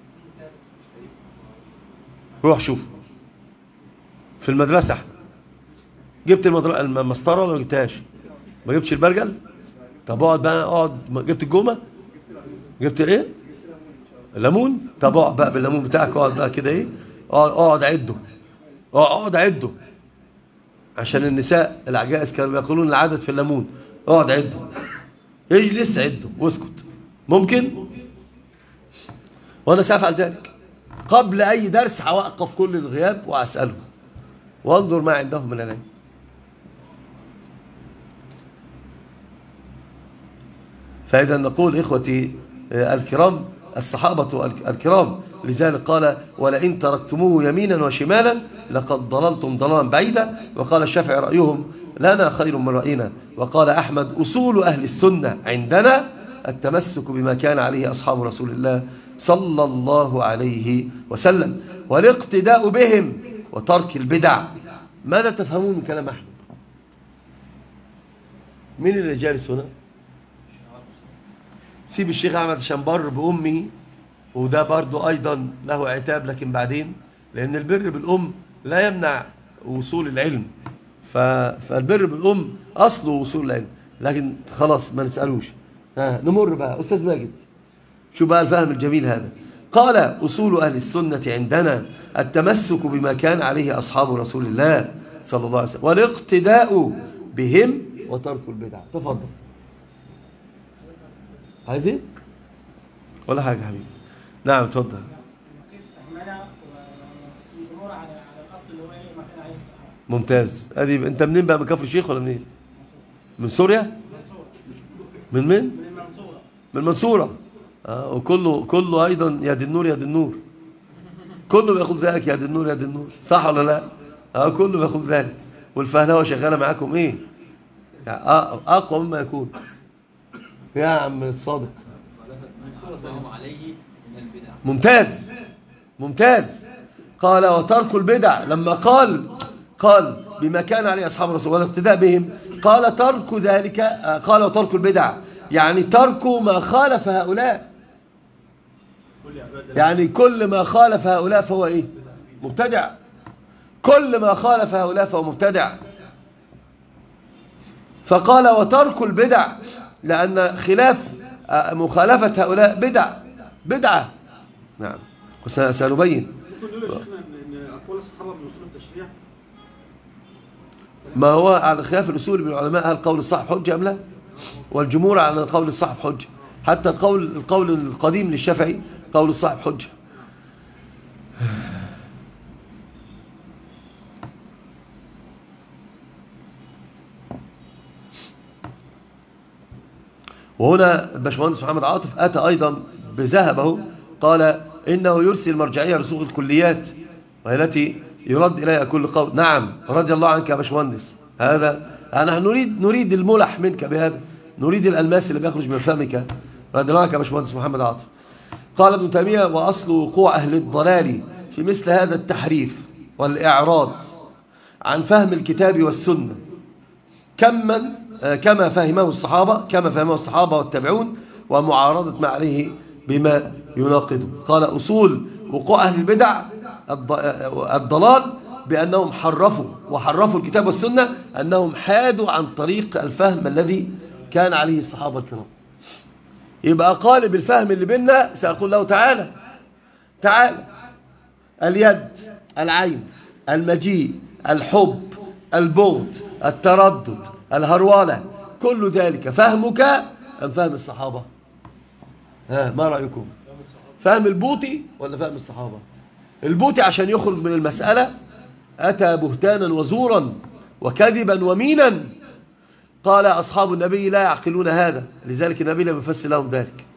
روح شوف في المدرسة. احنا جبت المسطرة ولا ما جبتهاش؟ ما جبتش البرجل؟ طب اقعد بقى، اقعد. جبت الجومة؟ جبت ايه؟ الليمون؟ طب اقعد بقى بالليمون بتاعك، اقعد بقى كده ايه، اقعد عده، اقعد عده، عشان النساء العجائز كانوا يقولون العدد في الليمون. اقعد عده، اجلس عده واسكت. ممكن؟ وانا سأفعل ذلك قبل اي درس. هوقف كل الغياب واسألهم وانظر ما عندهم من العلم. فإذا نقول إخوتي الكرام الصحابة الكرام، لذلك قال ولئن تركتموه يمينا وشمالا لقد ضللتم ضلالا بعيدا. وقال الشافعي رأيهم لنا خير من رأينا. وقال أحمد أصول أهل السنة عندنا التمسك بما كان عليه أصحاب رسول الله صلى الله عليه وسلم، والاقتداء بهم، وترك البدع. ماذا تفهمون من كلام أحمد؟ مين اللي جالس هنا؟ سيب الشيخ أحمد عشان بر بأمه، وده برضو أيضا له عتاب، لكن بعدين، لأن البر بالأم لا يمنع وصول العلم، فالبر بالأم أصله وصول العلم، لكن خلاص ما نسألوش. نمر بقى أستاذ ماجد، شو بقى الفهم الجميل هذا. قال أصول أهل السنة عندنا التمسك بما كان عليه أصحاب رسول الله صلى الله عليه وسلم، والاقتداء بهم، وترك البدع. تفضل. عايز ايه؟ ولا حاجة يا حبيبي. نعم تفضل. ممتاز. ادي انت منين بقى؟ من كفر الشيخ ولا منين؟ من سوريا؟ من من المنصورة. من المنصورة. وكله ايضا يا دي النور يا دي النور، كله بياخد ذلك، يا دي النور يا دي النور، صح ولا لا؟ كله بياخد ذلك. والفهلوه شغاله معاكم ايه؟ يعني اقوى مما يكون. يا عم الصادق ممتاز ممتاز. قال وترك البدع. لما قال بما كان عليه أصحاب الرسول والاقتداء بهم، قال ترك ذلك، قال وترك البدع، يعني ترك ما خالف هؤلاء، يعني كل ما خالف هؤلاء فهو إيه؟ مبتدع. كل ما خالف هؤلاء فهو مبتدع. فقال وترك البدع، لأن خلاف مخالفة هؤلاء بدعة. نعم، وسنبين. ممكن نقول يا شيخنا ان اقوال الصحابه من اصول التشريع؟ ما هو على خلاف الأصول من العلماء، هل قول الصاحب حجة أم لا؟ والجمهور على قول الصاحب حجة، حتى القول القديم للشافعي قول الصاحب حجة. وهنا الباشمهندس محمد عاطف أتى أيضا بذهبه، قال إنه يرسل المرجعية رسوخ الكليات وهي التي يرد إليها كل قول. نعم، رضي الله عنك يا باشمهندس، هذا نحن نريد الملح منك بهذا، نريد الألماس اللي بيخرج من فمك، رضي الله عنك يا باشمهندس محمد عاطف. قال ابن تيمية وأصل وقوع أهل الضلال في مثل هذا التحريف والإعراض عن فهم الكتاب والسنة كما فهمه الصحابة والتابعون، ومعارضة ما عليه بما يناقضه. قال أصول وقوع أهل البدع الضلال بأنهم حرفوا الكتاب والسنة، أنهم حادوا عن طريق الفهم الذي كان عليه الصحابة الكرام. يبقى قالب الفهم اللي بيننا سأقول له تعالى اليد، العين، المجيء، الحب، البغض، التردد، الهرولة، كل ذلك فهمك أم فهم الصحابة؟ ما رأيكم؟ فهم البوطي ولا فهم الصحابة؟ البوطي عشان يخرج من المسألة أتى بهتانا وزورا وكذبا ومينا، قال أصحاب النبي لا يعقلون هذا، لذلك النبي لم يفسر لهم ذلك.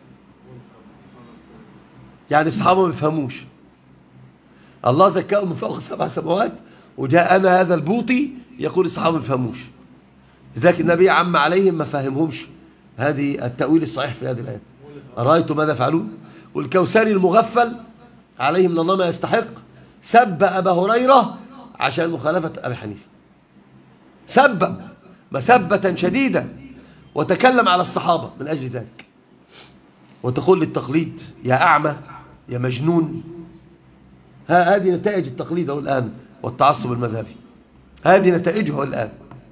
يعني الصحابة ما بيفهموش، الله زكاهم من فوق 7 سماوات، وجاءنا هذا البوطي يقول الصحابة ما بيفهموش، لذلك النبي عم عليهم ما فهمهمش هذه التأويل الصحيح في هذه الآية. أرأيتم ماذا فعلون؟ والكوثري المغفل عليه من الله ما يستحق سب أبا هريرة عشان مخالفة أبي حنيفة، سب مسبة شديدة، وتكلم على الصحابة من أجل ذلك، وتقول للتقليد يا أعمى يا مجنون. هذه نتائج التقليد الآن والتعصب المذهبي، هذه نتائجه الآن.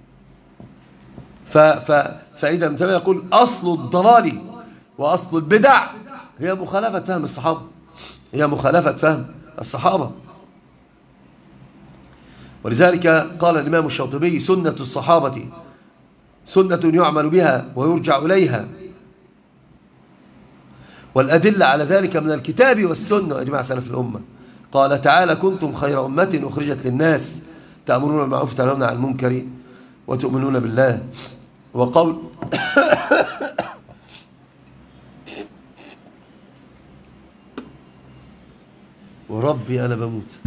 فإذا ابن تيمية يقول أصل الضلال وأصل البدع هي مخالفة فهم الصحابة، هي مخالفة فهم الصحابة. ولذلك قال الإمام الشاطبي سنة الصحابة سنة يعمل بها ويرجع إليها، والأدلة على ذلك من الكتاب والسنة وإجماع سلف الأمة. قال تعالى كنتم خير أمة أخرجت للناس تأمرون بالمعروف وتنهون عن المنكر وتؤمنون بالله. وقول وربي أنا بموت.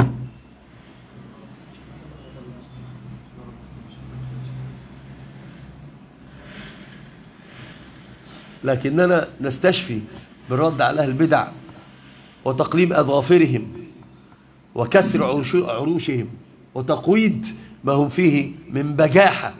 لكننا نستشفي بالرد على أهل البدع وتقليم أظافرهم وكسر عروشهم وتقويد ما هم فيه من بجاحة.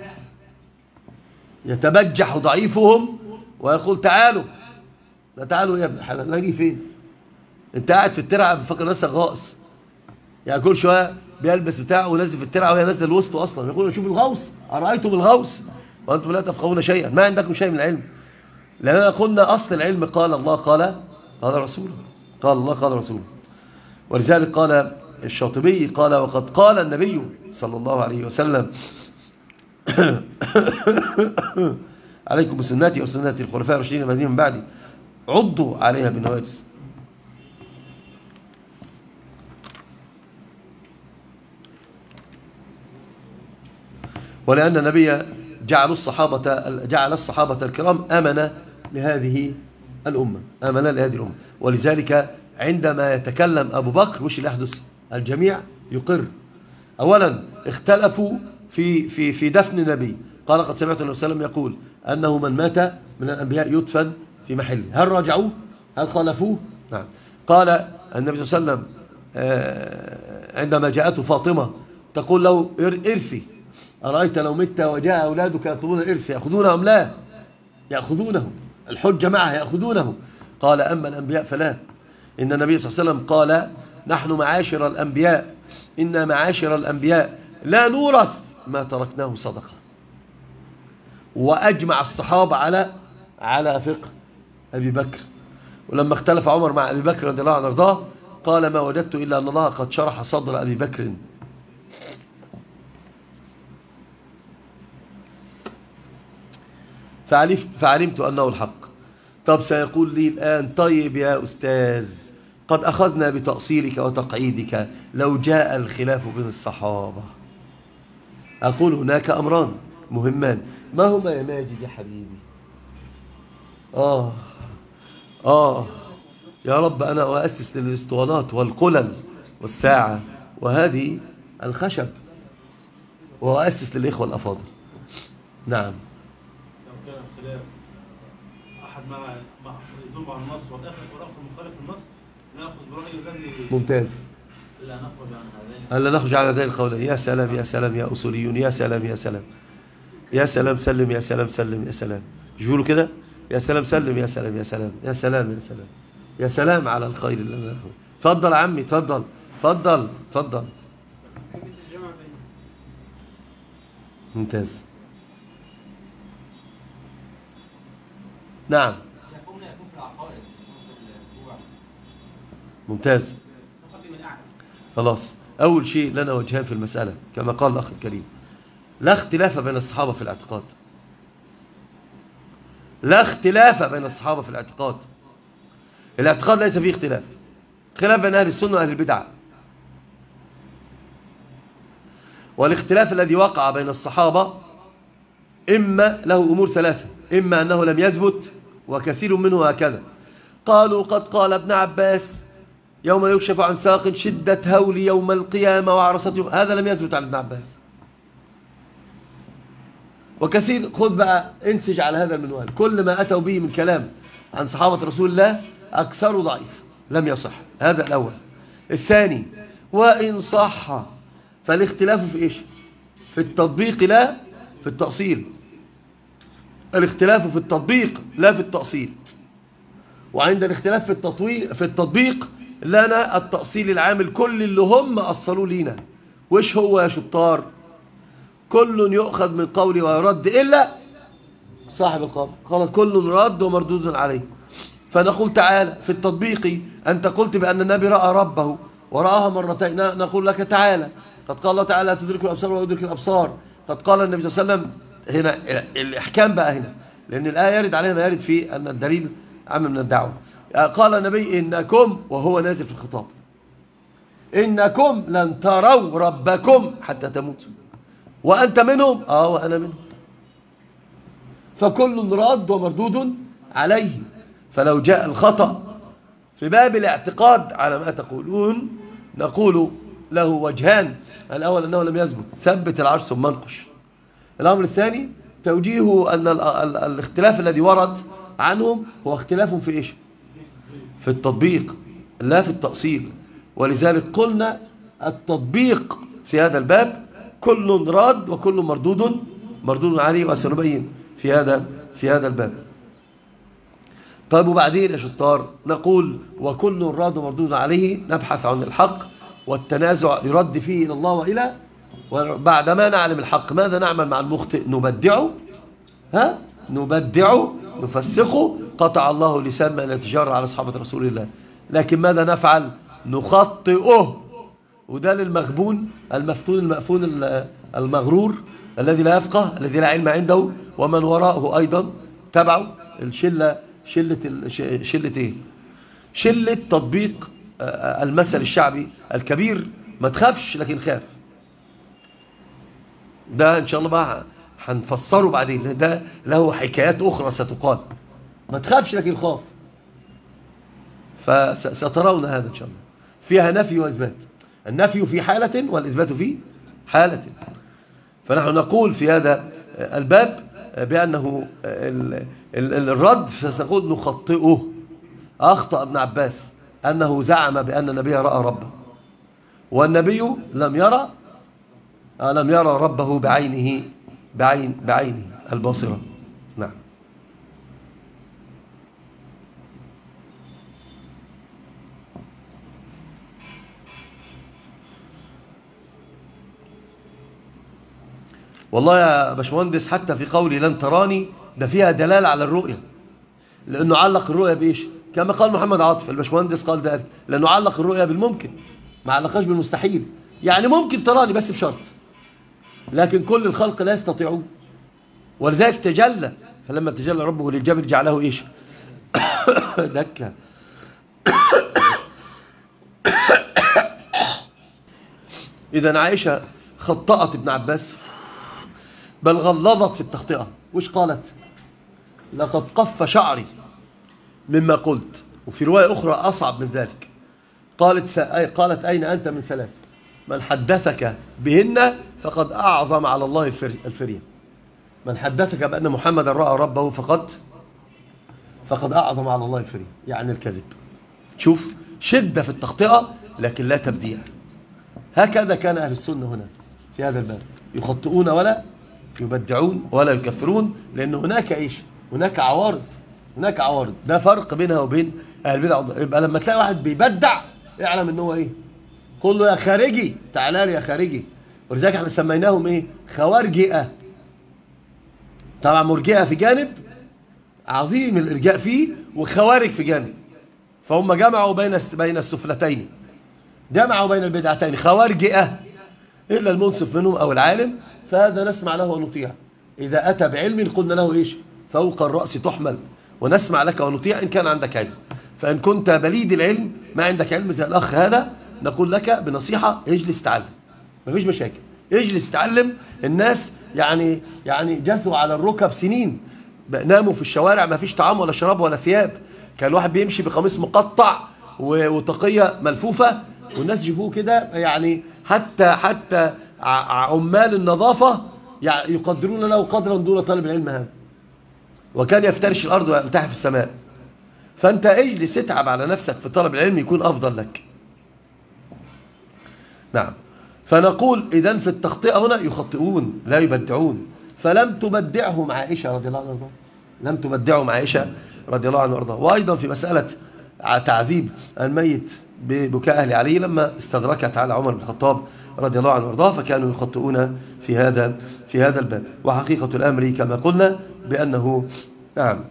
يتبجح ضعيفهم ويقول تعالوا، لا تعالوا يا ابن الحلال، نجي فين؟ انت قاعد في الترعه بفكر نفسك غائص، يعني كل شويه بيلبس بتاعه ونازل في الترعه وهي نازله الوسط اصلا، يقول شوف الغوص، ارايتم الغوص وانتم لا تفقهون شيئا، ما عندكم شيء من العلم. لاننا قلنا اصل العلم قال الله قال رسوله، قال الله قال رسوله. ولذلك قال الشاطبي قال وقد قال النبي صلى الله عليه وسلم عليكم بسنتي وسنة الخلفاء الراشدين المهديين من بعدي عضوا عليها بالنواجذ. ولأن النبي جعل الصحابة الكرام أمنة لهذه الأمة، ولذلك عندما يتكلم أبو بكر وش اللي يحدث؟ الجميع يقر. أولا اختلفوا في دفن النبي، قال قد سمعت النبي صلى الله عليه وسلم يقول أنه من مات من الأنبياء يدفن في محله. هل رجعوه؟ هل خالفوه؟ نعم. قال النبي صلى الله عليه وسلم عندما جاءته فاطمة تقول له ارثي، أرأيت لو مت وجاء أولادك يطلبون الإرث يأخذونه أم لا؟ يأخذونه، الحجة معه يأخذونه. قال أما الأنبياء فلا. إن النبي صلى الله عليه وسلم قال نحن معاشر الأنبياء إن معاشر الأنبياء لا نورث ما تركناه صدقة. وأجمع الصحابة على فقه أبي بكر. ولما اختلف عمر مع أبي بكر رضي الله عنه وارضاه قال ما وجدت إلا أن الله قد شرح صدر أبي بكر. فعلمت أنه الحق. طب سيقول لي الآن طيب يا أستاذ قد أخذنا بتأصيلك وتقعيدك لو جاء الخلاف بين الصحابة. أقول هناك أمران مهمان. ما هما يا ماجد يا حبيبي؟ يا رب أنا أؤسس للإسطوانات والقلل والساعة وهذه الخشب وأؤسس للإخوة الأفاضل. نعم. لو كان الخلاف أحد مع يذوب عن النص والآخر مخالف النص نأخذ برأي الذي ممتاز. ألا نخرج عن هذين القولين. يا سلام يا سلام يا أصوليون. يا سلام يا سلام يا سلام. سلم يا سلام سلم يا سلام. مش بيقولوا كده؟ يا سلام سلم يا سلام يا سلام يا سلام يا سلام يا سلام على الخير اللي أنا. اتفضل يا عمي اتفضل اتفضل اتفضل. ممتاز. نعم ممتاز. خلاص أول شيء لنا وجهان في المسألة كما قال الأخ الكريم. لا اختلاف بين الصحابة في الاعتقاد. لا اختلاف بين الصحابة في الاعتقاد. الاعتقاد ليس فيه اختلاف. خلاف بين أهل السنة وأهل البدع. والاختلاف الذي وقع بين الصحابة إما له أمور ثلاثة. إما أنه لم يثبت وكثير منه هكذا. قالوا قد قال ابن عباس يوم يكشف عن ساق شدة هول يوم القيامة وعرصته. هذا لم يثبت عن ابن عباس. وكثير خذ بقى انسج على هذا المنوال. كل ما أتوا به من كلام عن صحابة رسول الله أكثر ضعيف لم يصح. هذا الأول. الثاني وإن صح فالاختلاف في إيش؟ في التطبيق لا في التأصيل. الاختلاف في التطبيق لا في التأصيل. وعند الاختلاف في التطبيق لنا التأصيل العام الكل اللي هم أصلوا لينا. وش هو يا شطار؟ كل يؤخذ من قولي ويرد إلا صاحب القول. خلاص كل رد ومردود عليه. فنقول تعالى في التطبيق أنت قلت بأن النبي رأى ربه ورآها مرتين. نقول لك تعالى قد قال الله تعالى لا تدرك الأبصار ويدرك الأبصار. قد قال النبي صلى الله عليه وسلم. هنا الإحكام بقى هنا لأن الآية يرد عليها ما يرد في أن الدليل عام من الدعوة. قال النبي إنكم وهو نازل في الخطاب إنكم لن تروا ربكم حتى تموتوا وأنت منهم وأنا منهم. فكل راد ومردود عليه. فلو جاء الخطأ في باب الاعتقاد على ما تقولون نقول له وجهان. الأول أنه لم يثبت ثبت العرش ثم انقش. الأمر الثاني توجيه أن الاختلاف الذي ورد عنهم هو اختلاف في إيش؟ في التطبيق لا في التأصيل. ولذلك قلنا التطبيق في هذا الباب كل راد وكل مردود عليه وسنبين في هذا الباب. طيب وبعدين يا شطار نقول وكل راد ومردود عليه نبحث عن الحق والتنازع يرد فيه إلى الله وإلى. وبعدما نعلم الحق ماذا نعمل مع المخطئ؟ نبدعه نفسقه. قطع الله لسان من يتجرأ على أصحاب رسول الله. لكن ماذا نفعل؟ نخطئه. وده للمغبون المفتون المأفون المغرور الذي لا يفقه الذي لا علم عنده ومن وراءه أيضا تبعه. شلة ايه؟ شلة تطبيق المثل الشعبي الكبير ما تخافش لكن خاف. ده ان شاء الله بقى هنفسره بعدين. ده له حكايات اخرى ستقال. ما تخافش لكن خاف. فسترون هذا ان شاء الله. فيها نفي واثبات. النفي في حالة والاثبات في حالة. فنحن نقول في هذا الباب بأنه الرد سنقول نخطئه. أخطأ ابن عباس أنه زعم بأن النبي رأى ربه والنبي لم يرى ألم يرى ربه بعينه بعينه الباصرة. نعم. والله يا باشمهندس حتى في قولي لن تراني ده فيها دلالة على الرؤية، لأنه علق الرؤية بإيش؟ كما قال محمد عاطف الباشمهندس قال ذلك، لأنه علق الرؤية بالممكن ما علقهاش بالمستحيل. يعني ممكن تراني بس بشرط، لكن كل الخلق لا يستطيعون. ولذلك تجلى، فلما تجلى ربه للجبل جعله إيش؟ دكة. إذا عائشة خطأت ابن عباس، بل غلظت في التخطئة. وش قالت؟ لقد قف شعري مما قلت. وفي رواية أخرى أصعب من ذلك، قالت أين أنت من ثلاث؟ من حدثك بهن فقد أعظم على الله الفرية. من حدثك بأن محمدا رأى ربه فقد أعظم على الله الفرية، يعني الكذب. شوف شدة في التخطئة لكن لا تبديع. هكذا كان أهل السنة هنا في هذا الباب، يخطئون ولا يبدعون ولا يكفرون، لأن هناك إيش؟ هناك عوارض. ده فرق بينها وبين أهل البدع. يبقى لما تلاقي واحد بيبدع اعلم إن هو إيه؟ قل له يا خارجي، تعالى لي يا خارجي. ولذلك احنا سميناهم إيه؟ خوارجئة. طبعا مرجئة في جانب عظيم الإرجاء فيه، وخوارج في جانب، فهم جمعوا بين السفلتين، جمعوا بين البدعتين، خوارجئة. إلا المنصف منهم أو العالم فهذا نسمع له ونطيع. إذا أتى بعلم قلنا له إيش؟ فوق الرأس تحمل، ونسمع لك ونطيع إن كان عندك علم. فإن كنت بليد العلم ما عندك علم زي الأخ هذا، نقول لك بنصيحة اجلس تعلم، مفيش مشاكل، اجلس تعلم. الناس يعني جثوا على الركب سنين، ناموا في الشوارع، ما فيش طعام ولا شراب ولا ثياب. كان الواحد بيمشي بقميص مقطع وطاقية ملفوفة، والناس يشوفوه كده. يعني حتى عمال النظافة يقدرون له قدرا دون طالب العلم هذا، وكان يفترش الأرض ويلتحف في السماء. فأنت اجلس اتعب على نفسك في طلب العلم يكون أفضل لك. نعم. فنقول إذن في التخطئة هنا يخطئون لا يبدعون. فلم تبدعهم عائشة رضي الله عنها وارضاها، لم تبدعهم عائشة رضي الله عنها وارضاها. وأيضا في مسألة تعذيب الميت ببكاء أهل علي لما استدركت على عمر بن الخطاب رضي الله عنه وارضاه، فكانوا يخطئون في هذا الباب. وحقيقة الأمر كما قلنا بأنه نعم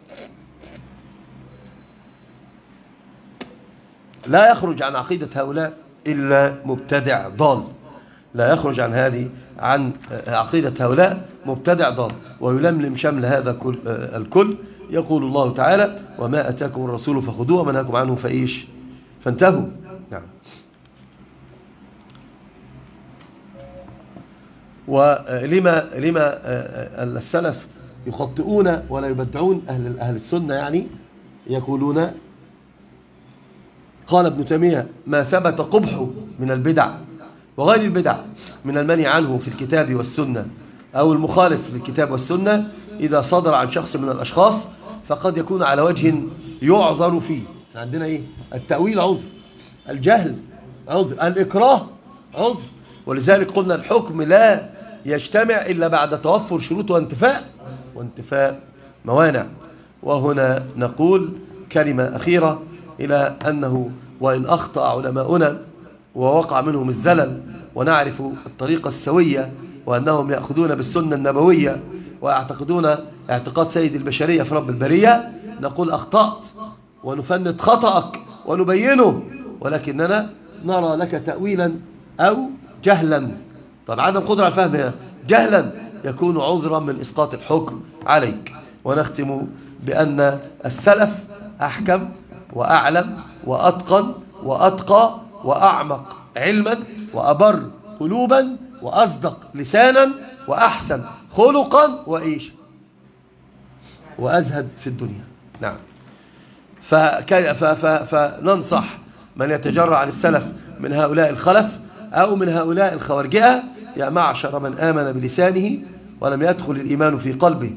لا يخرج عن عقيدة هؤلاء إلا مبتدع ضال، لا يخرج عن عقيدة هؤلاء مبتدع ضال. ويلملم شمل هذا الكل. يقول الله تعالى: وما أتاكم الرسول فخذوه وما نهاكم عنه فانتهوا. نعم. ولما السلف يخطئون ولا يبدعون أهل السنة؟ يعني يقولون، قال ابن تيمية: ما ثبت قبحه من البدع وغير البدع من المنع عنه في الكتاب والسنة أو المخالف للكتاب والسنة إذا صدر عن شخص من الأشخاص فقد يكون على وجه يعذر فيه. عندنا إيه؟ التأويل عذر، الجهل عذر، الإكراه عذر. ولذلك قلنا الحكم لا يجتمع إلا بعد توفر شروط وانتفاء موانع. وهنا نقول كلمة أخيرة إلى أنه وإن أخطأ علماؤنا ووقع منهم الزلل ونعرف الطريقة السوية وأنهم يأخذون بالسنة النبوية ويعتقدون اعتقاد سيد البشرية في رب البرية، نقول أخطأت ونفند خطأك ونبينه، ولكننا نرى لك تأويلا أو جهلا. طب عدم قدرة على الفهم جهلا يكون عذرا من إسقاط الحكم عليك. ونختم بأن السلف أحكم وأعلم وأتقن وأتقى وأعمق علما وأبر قلوبا وأصدق لسانا وأحسن خلقا وإيش وأزهد في الدنيا. نعم. فننصح من يتجرع عن السلف من هؤلاء الخلف أو من هؤلاء الخوارجئة: يا معشر من آمن بلسانه ولم يدخل الإيمان في قلبه،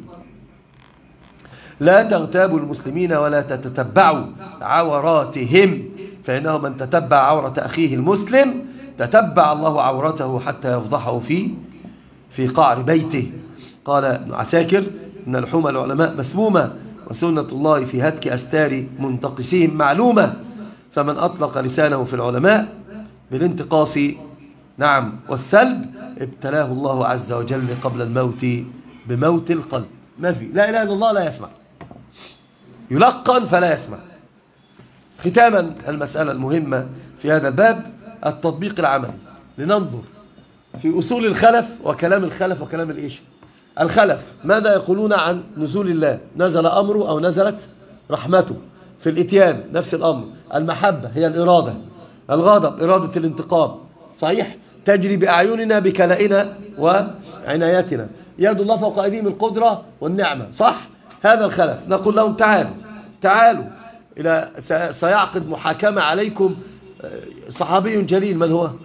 لا تغتابوا المسلمين ولا تتتبعوا عوراتهم، فإنه من تتبع عورة أخيه المسلم تتبع الله عورته حتى يفضحه في قعر بيته. قال ابن عساكر إن لحوم العلماء مسمومة وسنة الله في هتك أستار منتقسيهم معلومة، فمن أطلق لسانه في العلماء بالانتقاص نعم والسلب ابتلاه الله عز وجل قبل الموت بموت القلب. ما في لا إله إلا الله لا يسمع، يلقن فلا يسمع. ختاما المسألة المهمة في هذا الباب التطبيق العملي. لننظر في أصول الخلف وكلام الخلف وكلام الإيش. الخلف ماذا يقولون عن نزول الله؟ نزل أمره أو نزلت رحمته. في الإتيان نفس الأمر. المحبة هي الإرادة، الغضب إرادة الانتقام، صحيح؟ تجري بأعيننا بكلائنا وعنايتنا. يد الله فوق أيديهم القدرة والنعمة، صح؟ هذا الخلف. نقول لهم تعالوا إلى سيعقد محاكمة عليكم صحابي جليل. من هو؟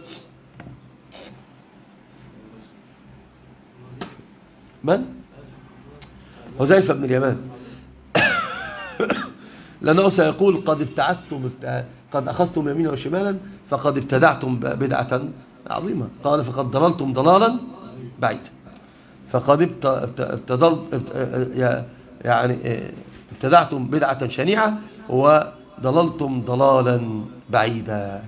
من؟ حذيفة بن اليمان. لأنه سيقول قد أخذتم يمينا وشمالا فقد ابتدعتم بدعة عظيمة. قال فقد ضللتم ضلالا بعيدا. فقد ابتدعتم بدعة شنيعة وضللتم ضلالا بعيدا.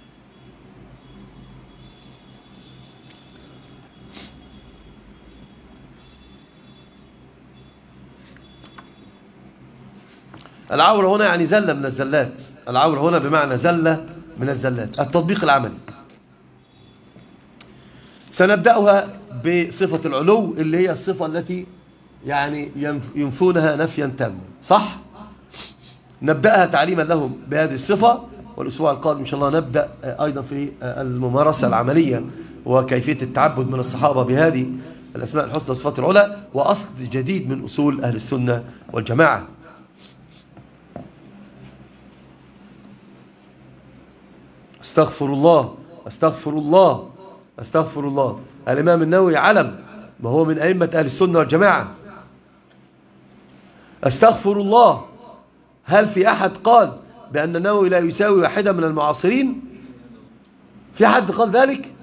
العورة هنا يعني زلة من الزلات. العورة هنا بمعنى زلة من الزلات. التطبيق العملي سنبدأها بصفة العلو اللي هي الصفة التي يعني ينفونها نفيا تاما، صح؟ نبدأها تعليما لهم بهذه الصفة، والأسبوع القادم إن شاء الله نبدأ أيضا في الممارسة العملية وكيفية التعبد من الصحابة بهذه الأسماء الحسنى والصفات العلى، وأصل جديد من أصول أهل السنة والجماعة. استغفر الله استغفر الله استغفر الله. الإمام النووي علم، ما هو من أئمة أهل السنة والجماعة. استغفر الله. هل في أحد قال بأن النووي لا يساوي واحدة من المعاصرين؟ في حد قال ذلك؟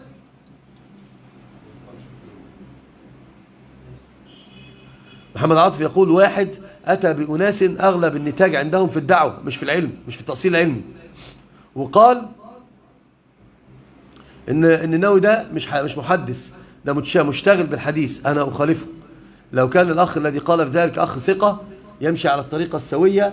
محمد عاطف يقول واحد أتى بأناس أغلب النتاج عندهم في الدعوة مش في العلم، مش في التأصيل العلمي، وقال إن النووي ده مش محدث، ده مشتغل بالحديث. أنا أخالفه. لو كان الأخ الذي قال في ذلك أخ ثقة يمشي على الطريقة السوية.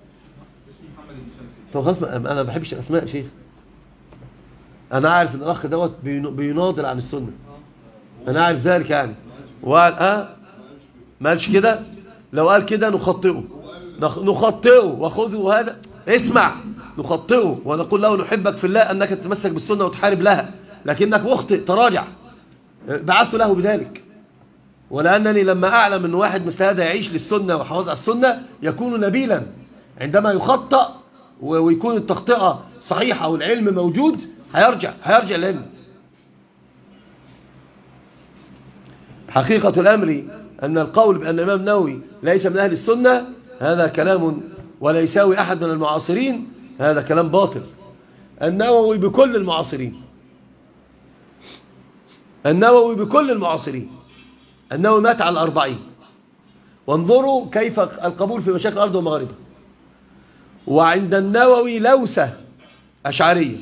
طب خلاص أنا ما بحبش الأسماء يا شيخ. أنا عارف إن الأخ دوت بيناضل عن السنة، أنا عارف ذلك يعني. وقال ما قالش كده. لو قال كده نخطئه وخذوا هذا. اسمع، نخطئه ونقول له نحبك في الله أنك تتمسك بالسنة وتحارب لها، لكنك مخطئ تراجع. بعثوا له بذلك. ولأنني لما أعلم أن واحد مثل هذا يعيش للسنة وحافظ على السنة يكون نبيلا عندما يخطأ ويكون التخطئة صحيحة والعلم موجود، هيرجع العلم. حقيقة الأمر أن القول بأن الإمام النووي ليس من أهل السنة هذا كلام ولا يساوي أحد من المعاصرين، هذا كلام باطل. النووي بكل المعاصرين، النووي بكل المعاصرين. النووي مات على 40. وانظروا كيف القبول في مشاكل الأرض ومغاربها. وعند النووي لوثة أشعرية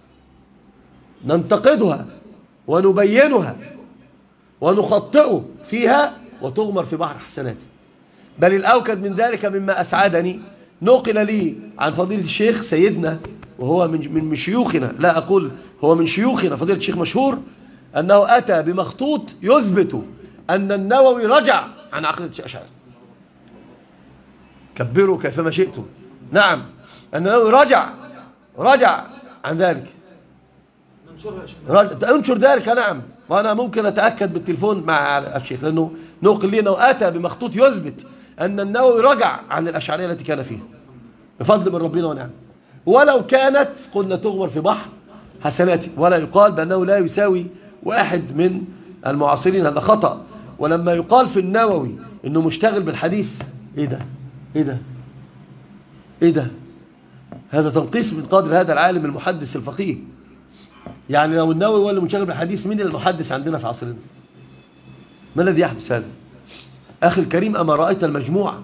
ننتقدها ونبينها ونخطئه فيها وتغمر في بحر حسناته. بل الأوكد من ذلك مما أسعدني نقل لي عن فضيلة الشيخ سيدنا، وهو من شيوخنا، لا أقول هو من شيوخنا، فضيلة الشيخ مشهور، أنه أتى بمخطوط يثبت أن النووي رجع عن عقيدة الأشاعرة. كبروا كيفما شئتم. نعم، أن النووي رجع عن ذلك. انشر ذلك. نعم، وأنا ممكن أتأكد بالتليفون مع الشيخ، لأنه نقل لي أنه أتى بمخطوط يثبت أن النووي رجع عن الأشعرية التي كان فيها بفضل من ربنا ونعم. ولو كانت قلنا تغمر في بحر حسناته، ولا يقال بأنه لا يساوي واحد من المعاصرين، هذا خطأ. ولما يقال في النووي أنه مشتغل بالحديث، إيه ده؟ هذا تنقيص من قدر هذا العالم المحدث الفقيه. يعني لو النووي هو اللي منشغل بالحديث، مين المحدث عندنا في عصرنا؟ ما الذي يحدث هذا؟ أخي الكريم، أما رأيت المجموعة؟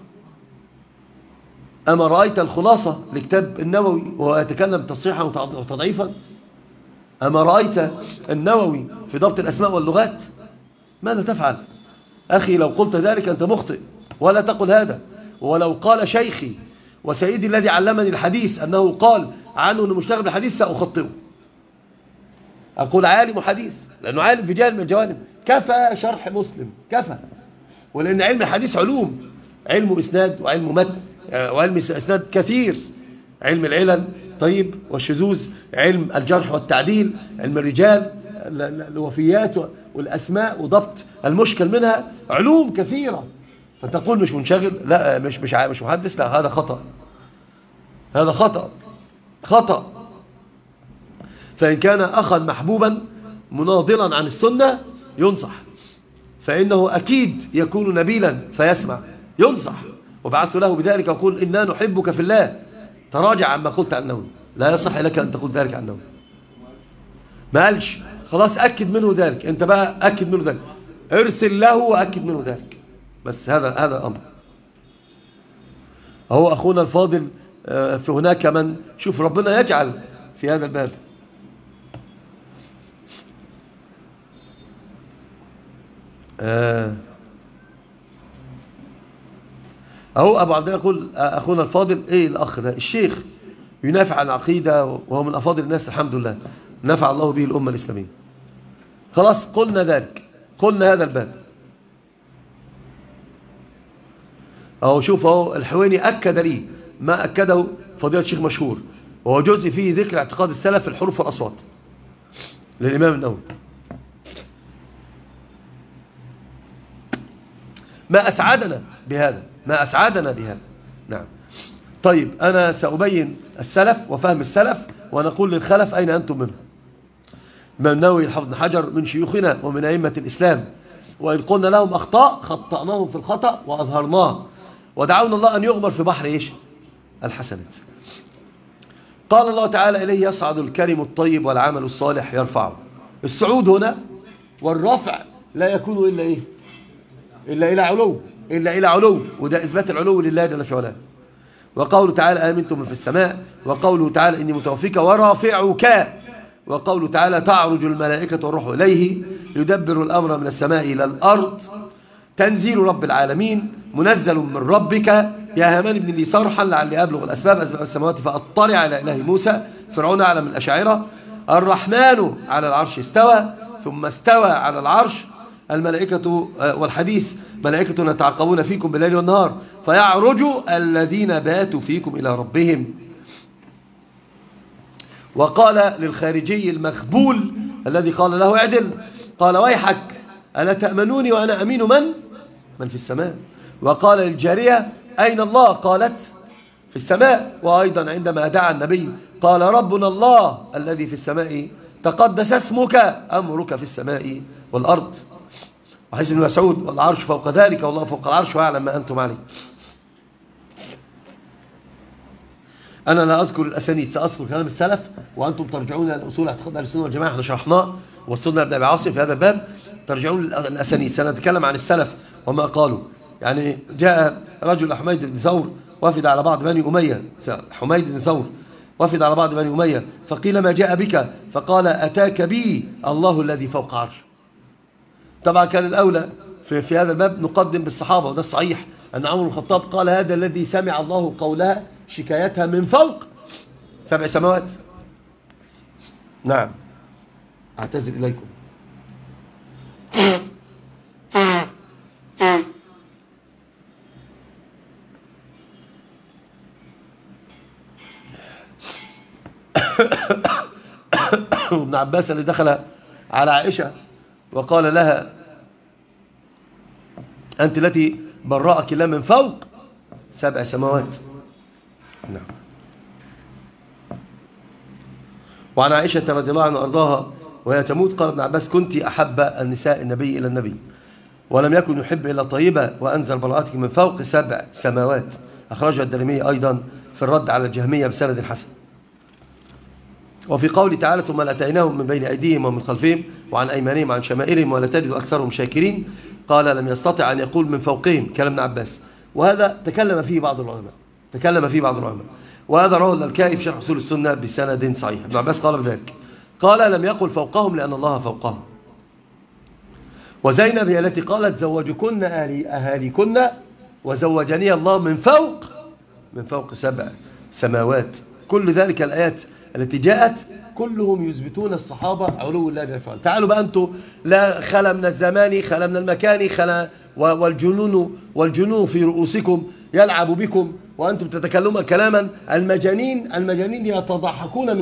أما رأيت الخلاصة لكتاب النووي وهو يتكلم تصحيحا وتضعيفا؟ أما رأيت النووي في ضبط الأسماء واللغات؟ ماذا تفعل؟ أخي لو قلت ذلك أنت مخطئ، ولا تقل هذا. ولو قال شيخي وسيدي الذي علمني الحديث أنه قال عنه أنه مشتغل بالحديث سأخطئه، أقول عالم حديث، لأنه عالم في جانب من الجوانب. كفى شرح مسلم، كفى. ولأن علم الحديث علوم، علم إسناد وعلم متن وعلم إسناد كثير، علم العلل طيب والشذوذ، علم الجرح والتعديل، علم الرجال، الوفيات والأسماء وضبط المشكل منها، علوم كثيرة. فتقول مش منشغل، لا مش محدث، لا هذا خطأ، هذا خطأ خطأ. فإن كان أخا محبوبا مناضلا عن السنة ينصح، فإنه أكيد يكون نبيلا فيسمع، ينصح وبعث له بذلك ويقول إنا نحبك في الله، تراجع عما قلت عن النووي، لا يصح لك أن تقول ذلك عن النووي. ما قالش خلاص، أكد منه ذلك، أنت بقى أكد منه ذلك، ارسل له وأكد منه ذلك، بس هذا أمر. هو أخونا الفاضل في هناك من، شوف ربنا يجعل في هذا الباب. أهو أبو عبد الله يقول أخونا الفاضل، إيه الأخ ده الشيخ ينافع عن العقيدة وهو من أفاضل الناس، الحمد لله نفع الله به الأمة الإسلامية. خلاص قلنا ذلك، قلنا هذا الباب. أهو شوف أهو الحويني أكد لي ما أكده فضيلة الشيخ مشهور، وهو جزء فيه ذكر اعتقاد السلف في الحروف والأصوات للإمام النووي. ما أسعدنا بهذا، ما أسعدنا بهذا. نعم. طيب أنا سأبين السلف وفهم السلف، ونقول للخلف أين أنتم منه. الإمام النووي الحافظ بن حجر من شيوخنا ومن أئمة الإسلام، وإن قلنا لهم أخطاء خطأناهم في الخطأ وأظهرناه، ودعونا الله أن يغمر في بحر إيش؟ الحسنات. قال الله تعالى إليه يصعد الكلم الطيب والعمل الصالح يرفعه. الصعود هنا والرفع لا يكون إلا إيه؟ إلا إلى علو، إلا إلى علو، وده إثبات العلو لله جل في علاه. وقوله تعالى آمنتم من في السماء، وقوله تعالى إني متوفيك ورافعك، وقوله تعالى تعرج الملائكة والروح إليه يدبر الأمر من السماء إلى الأرض، تنزيل رب العالمين منزل من ربك يا هامان ابن لي صرحا لعلي أبلغ الأسباب السماوات فأطلع على إله موسى. فرعون أعلم من الأشاعرة. الرحمن على العرش استوى ثم استوى على العرش. الملائكة والحديث ملائكة يتعاقبون فيكم بالليل والنهار فيعرج الذين باتوا فيكم إلى ربهم. وقال للخارجي المخبول الذي قال له اعدل، قال ويحك ألا تأمنوني وأنا أمين من في السماء. وقال للجارية أين الله؟ قالت في السماء. وأيضا عندما دعا النبي قال ربنا الله الذي في السماء تقدس اسمك أمرك في السماء والأرض. وحديث ابن مسعود والعرش فوق ذلك والله فوق العرش ويعلم ما أنتم عليه. أنا لا أذكر الأسانيد، سأذكر كلام السلف وأنتم ترجعون إلى أصول اعتقاد أهل السنة والجماعة، احنا شرحناه وصلنا لابن أبي عاصم في هذا الباب، ترجعون الأسانيد. سنتكلم عن السلف وما قالوا. يعني جاء رجل حميد بن ثور وفد على بعض بني أمية، حميد بن ثور وفد على بعض بني أمية، فقيل ما جاء بك؟ فقال أتاك بي الله الذي فوق عرش. طبعا كان الأولى في هذا الباب نقدم بالصحابة، وده الصحيح أن عمر بن الخطاب قال هذا الذي سمع الله قولها شكايتها من فوق 7 سماوات. نعم. أعتذر إليكم. ابن عباس اللي دخل على عائشة وقال لها أنت التي برأك الله من فوق 7 سماوات. نعم. وعن عائشة رضي الله عنها وأرضاها وهي تموت قال ابن عباس كنت أحب النساء النبي إلى النبي ولم يكن يحب إلا طيبة وأنزل براءتك من فوق 7 سماوات. أخرجها الدارمي أيضا في الرد على الجهمية بسند حسن. وفي قوله تعالى ثم لأتيناهم من بين أيديهم ومن خلفهم وعن أيمانهم وعن شمائلهم ولا تجد أكثرهم شاكرين. قال لم يستطع أن يقول من فوقهم، كلام ابن عباس، وهذا تكلم فيه بعض العلماء، وهذا رواه الكائي في شرح أصول السنة بسند صحيح. ابن عباس قال بذلك، قال لم يقل فوقهم لأن الله فوقهم. وزينب هي التي قالت زوجكن أهاليكن وزوجني الله من فوق 7 سماوات. كل ذلك الآيات التي جاءت كلهم يثبتون الصحابة علو الله جل وعلا. تعالوا بقى أنتم، لا خلا من الزمان خلا من المكان خلا، والجنون في رؤوسكم يلعب بكم وأنتم تتكلمون كلاما. المجانين يتضحكون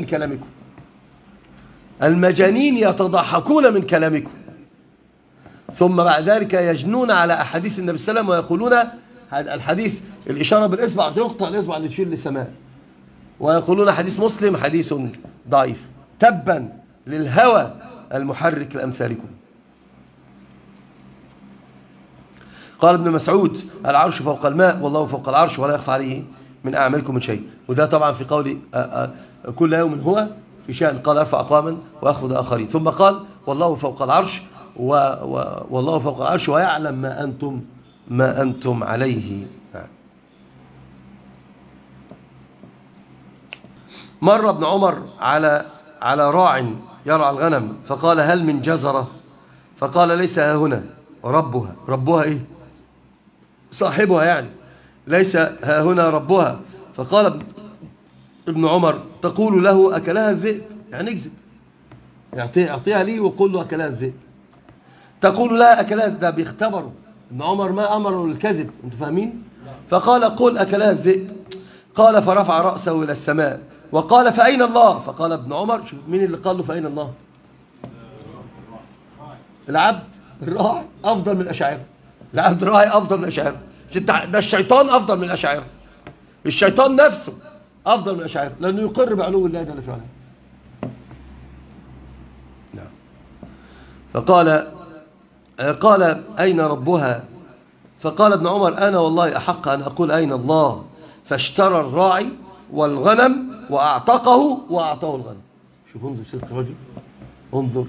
من كلامكم، ثم بعد ذلك يجنون على أحاديث النبي صلى الله عليه وسلم ويقولون الحديث الإشارة بالإصبع تقطع الإصبع اللي تشير للسماء، ويقولون حديث مسلم حديث ضعيف. تبا للهوى المحرك لأمثالكم. قال ابن مسعود العرش فوق الماء والله فوق العرش ولا يخفى عليه من أعمالكم من شيء. وده طبعا في قول كل يوم هو في شأن، قال أرفع أقواما وأخذ آخرين، ثم قال والله فوق العرش والله فوق العرش ويعلم ما أنتم عليه. مر ابن عمر على راع يرعى الغنم فقال هل من جزرة؟ فقال ليس ها هنا ربها إيه؟ صاحبها يعني، ليس ها هنا ربها. فقال ابن عمر تقول له أكلها الذئب، يعني اكذب، يعطيها لي وقول له أكلها الذئب. تقول لها أكلها، ده بيختبروا ابن عمر ما أمره للكذب، أنتوا فاهمين؟ فقال قل أكلها الذئب. قال فرفع رأسه إلى السماء وقال فأين الله؟ فقال ابن عمر، شوف مين اللي قال له فأين الله؟ العبد الراعي أفضل من الأشاعرة. العبد الراعي أفضل من الأشاعرة. ده الشيطان أفضل من الأشاعرة. الشيطان نفسه أفضل من الأشاعرة لأنه يقر بعلو الله جل وعلا. نعم. قال أين ربها؟ فقال ابن عمر أنا والله أحق أن أقول أين الله. فاشترى الراعي والغنم وأعتقه وأعطاه الغنم. شوف انظر صدق الرجل، انظر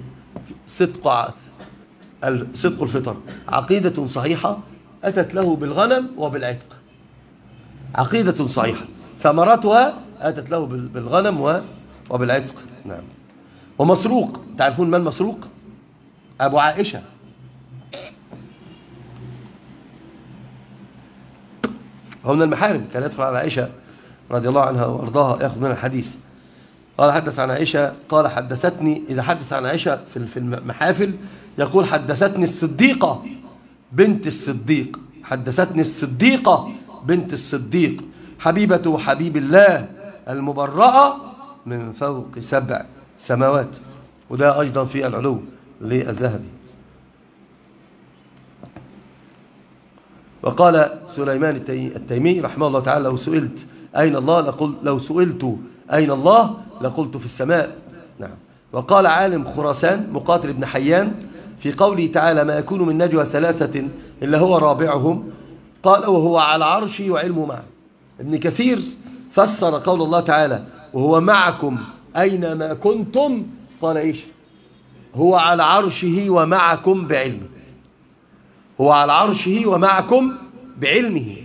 صدق الفطر. عقيدة صحيحة أتت له بالغنم وبالعتق، عقيدة صحيحة ثمرتها أتت له بالغنم وبالعتق. نعم. ومسروق، تعرفون من مسروق؟ أبو عائشة. هو من المحارم، كان يدخل على عائشة رضي الله عنها وارضاها ياخذ منها الحديث. قال حدث عن عائشة، قال حدثتني، إذا حدث عن عائشة في المحافل يقول حدثتني الصديقة بنت الصديق، حدثتني الصديقة بنت الصديق حبيبة حبيب الله المبرأة من فوق 7 سماوات. وده أيضا في العلو للذهبي. وقال سليمان التيمي رحمه الله تعالى لو سئلت أين الله لقلت في السماء. نعم. وقال عالم خراسان مقاتل بن حيان في قوله تعالى ما يكون من نجوى 3 إلا هو رابعهم، قال وهو على عرشه وعلمه معه. ابن كثير فسر قول الله تعالى وهو معكم أينما كنتم، قال إيش؟ هو على عرشه ومعكم بعلمه، هو على عرشه ومعكم بعلمه.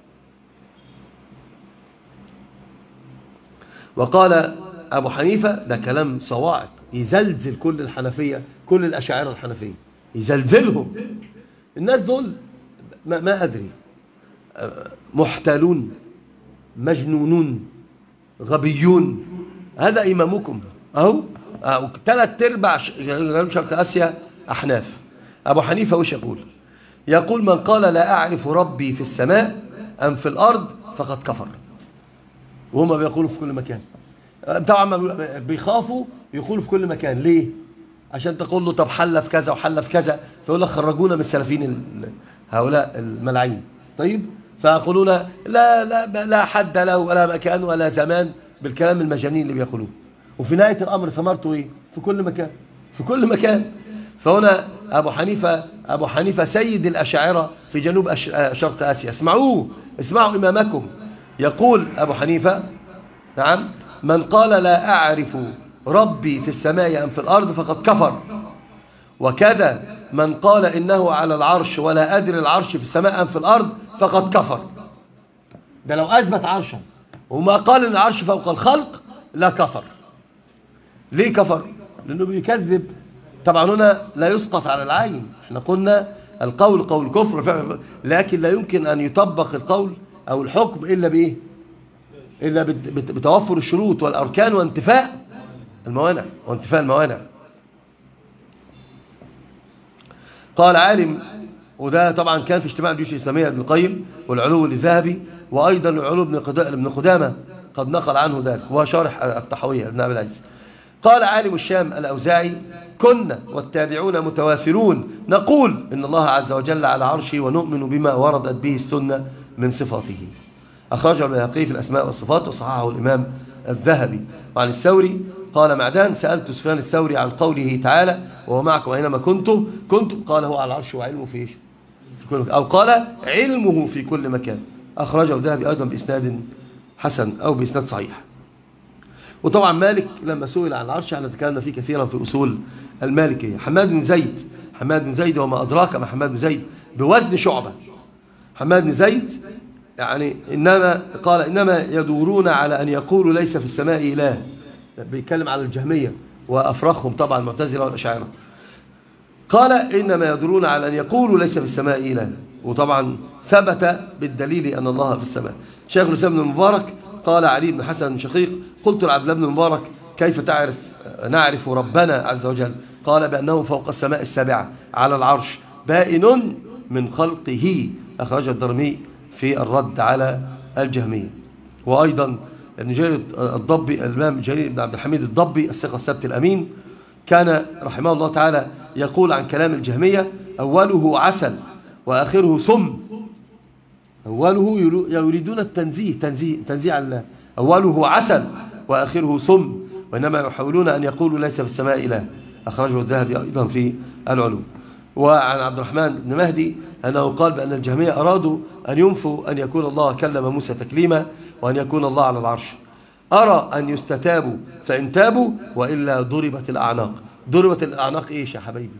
وقال أبو حنيفة، ده كلام صواعق يزلزل كل الحنفية، كل الأشاعرة الحنفية يزلزلهم. الناس دول ما أدري، محتالون مجنونون غبيون. هذا إمامكم أهو 3/4 شرق آسيا أحناف. أبو حنيفة وش يقول من قال لا أعرف ربي في السماء أم في الأرض فقد كفر. وهم بيقولوا في كل مكان، طبعا بيخافوا يقولوا في كل مكان. ليه؟ عشان تقول له طب حل في كذا وحل في كذا، فيقول لك خرجونا من السلفيين هؤلاء الملعين. طيب، فيقولون لا حد له ولا مكان ولا زمان بالكلام المجانين اللي بيقولوه. وفي نهاية الأمر ثمرته إيه؟ في كل مكان، في كل مكان. فهنا أبو حنيفة سيد الأشاعرة في جنوب شرق آسيا. اسمعوا إمامكم. يقول أبو حنيفة نعم من قال لا أعرف ربي في السماء أم في الأرض فقد كفر. وكذا من قال إنه على العرش ولا أدري العرش في السماء أم في الأرض فقد كفر. ده لو أثبت عرشا وما قال إن العرش فوق الخلق لا كفر. ليه كفر؟ لأنه بيكذب. طبعا هنا لا يسقط على العين، احنا قلنا القول قول كفر، لكن لا يمكن أن يطبق القول أو الحكم إلا بإيه؟ إلا بتوفر الشروط والأركان وانتفاء الموانع. قال عالم، وده طبعا كان في اجتماع الجيوش الإسلامية ابن القيم والعلو للذهبي، وأيضا العلو ابن قدامة قد نقل عنه ذلك، وهو شارح الطحاوية ابن أبي العز. قال عالم الشام الأوزاعي: كنا والتابعون متوافرون نقول إن الله عز وجل على عرشه ونؤمن بما وردت به السنة من صفاته. أخرجه البيهقي في الأسماء والصفات وصححه الإمام الذهبي. وعن الثوري قال معدان: سألت سفيان الثوري عن قوله تعالى: وهو معكم أينما كنتم قال: هو على العرش وعلمه في كل مكان، أو قال: علمه في كل مكان. أخرجه الذهبي أيضا بإسناد حسن أو بإسناد صحيح. وطبعا مالك لما سئل عن العرش احنا تكلمنا فيه كثيرا في أصول المالكية. حماد بن زيد وما أدراك ما حماد بن زيد بوزن شعبة. حماد بن زيد يعني إنما يدورون على أن يقولوا ليس في السماء إله، بيتكلم على الجهمية وأفرخهم طبعا المعتزلة والأشاعرة. قال إنما يدورون على أن يقولوا ليس في السماء إله، وطبعا ثبت بالدليل أن الله في السماء. شيخ الإسلام ابن المبارك قال علي بن حسن شقيق: قلت لعبد الله بن المبارك: كيف نعرف ربنا عز وجل؟ قال: بأنه فوق السماء السابعة على العرش بائن من خلقه. أخرجه الدرمي في الرد على الجهمية. وأيضا ابن جرير الضبي، الإمام جرير بن عبد الحميد الضبي الثقة الثبت الأمين، كان رحمه الله تعالى يقول عن كلام الجهمية: أوله عسل وآخره سم. أوله يريدون تنزيه عن الله، أوله عسل وآخره سم، وإنما يحاولون أن يقولوا ليس في السماء إله. أخرجه الذهبي أيضا في العلوم. وعن عبد الرحمن بن مهدي أنه قال بأن الجهمية أرادوا أن ينفوا أن يكون الله كلم موسى تكليما وأن يكون الله على العرش. أرى أن يستتابوا فإن تابوا وإلا ضربت الأعناق. ضربت الأعناق إيش يا حبيبي؟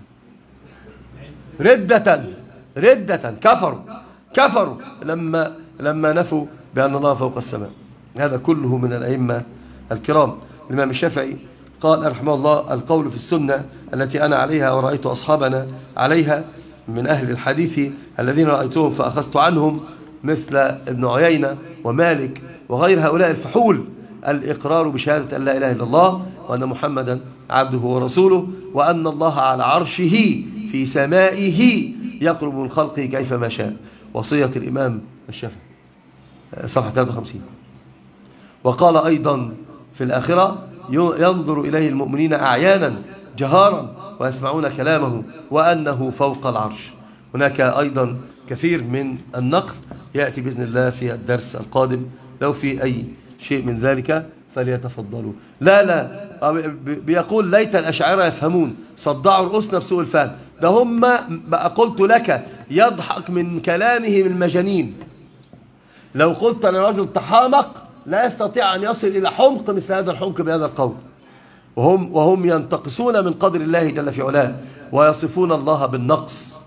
ردة كفروا لما نفوا بأن الله فوق السماء. هذا كله من الأئمة الكرام. الإمام الشافعي قال رحمه الله: القول في السنة التي أنا عليها ورأيت أصحابنا عليها من أهل الحديث الذين رأيتهم فأخذت عنهم مثل ابن عيينة ومالك وغير هؤلاء الفحول: الإقرار بشهادة أن لا إله إلا الله وأن محمدا عبده ورسوله وأن الله على عرشه في سمائه يقرب من خلقه كيفما شاء. وصية الإمام الشافعي صفحة 53. وقال أيضا في الآخرة: ينظر إليه المؤمنين أعيانا جهارا ويسمعون كلامه وأنه فوق العرش. هناك أيضا كثير من النقل يأتي بإذن الله في الدرس القادم. لو في أي شيء من ذلك فليتفضلوا. لا بيقول: ليت الأشاعرة يفهمون، صدعوا رؤوسنا بسوء الفهم. ده هم بقى قلت لك يضحك من كلامهم المجانين. لو قلت لرجل تحامق لا يستطيع أن يصل إلى حمق مثل هذا الحمق بهذا القول. وهم ينتقصون من قدر الله جل في علاه ويصفون الله بالنقص.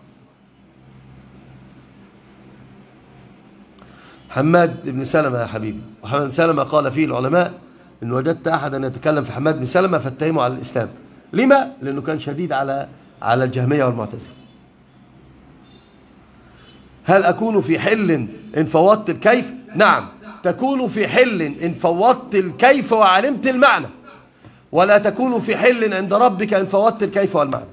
حماد بن سلمة يا حبيبي، وحماد بن سلمة قال فيه العلماء إن وجدت أحدا يتكلم في حماد بن سلمة فاتهمه على الإسلام. لما؟ لأنه كان شديد على الجهمية والمعتزلة. هل أكون في حل إن فوضت الكيف؟ نعم، تكون في حل إن فوضت الكيف وعلمت المعنى، ولا تكون في حل عند ربك إن فوضت الكيف والمعنى.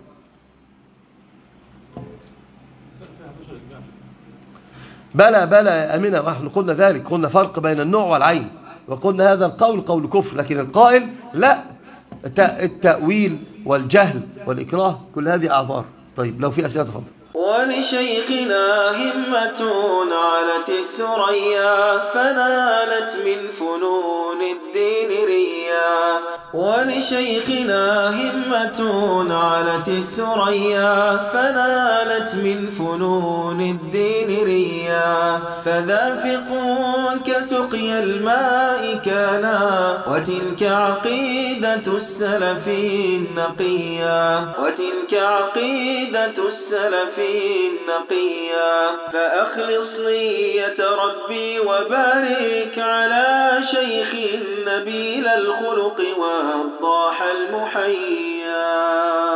بلى يا أمينة، ونحن قلنا ذلك، قلنا فرق بين النوع والعين، وقلنا هذا القول قول كفر، لكن القائل لا، التأويل والجهل والإكراه كل هذه أعذار. طيب لو في أسئلة تفضل. ولشيخنا همة علت الثريا فنالت من فنون الدين ريا. ولشيخنا همة علت الثريا فنالت من فنون الدين ريا فذا فقه كسقي الماء كانا وتلك عقيدة السلف النقيا فأخلص نية ربي وبارك على شيخ نبيل الخلق والضاح المحيا.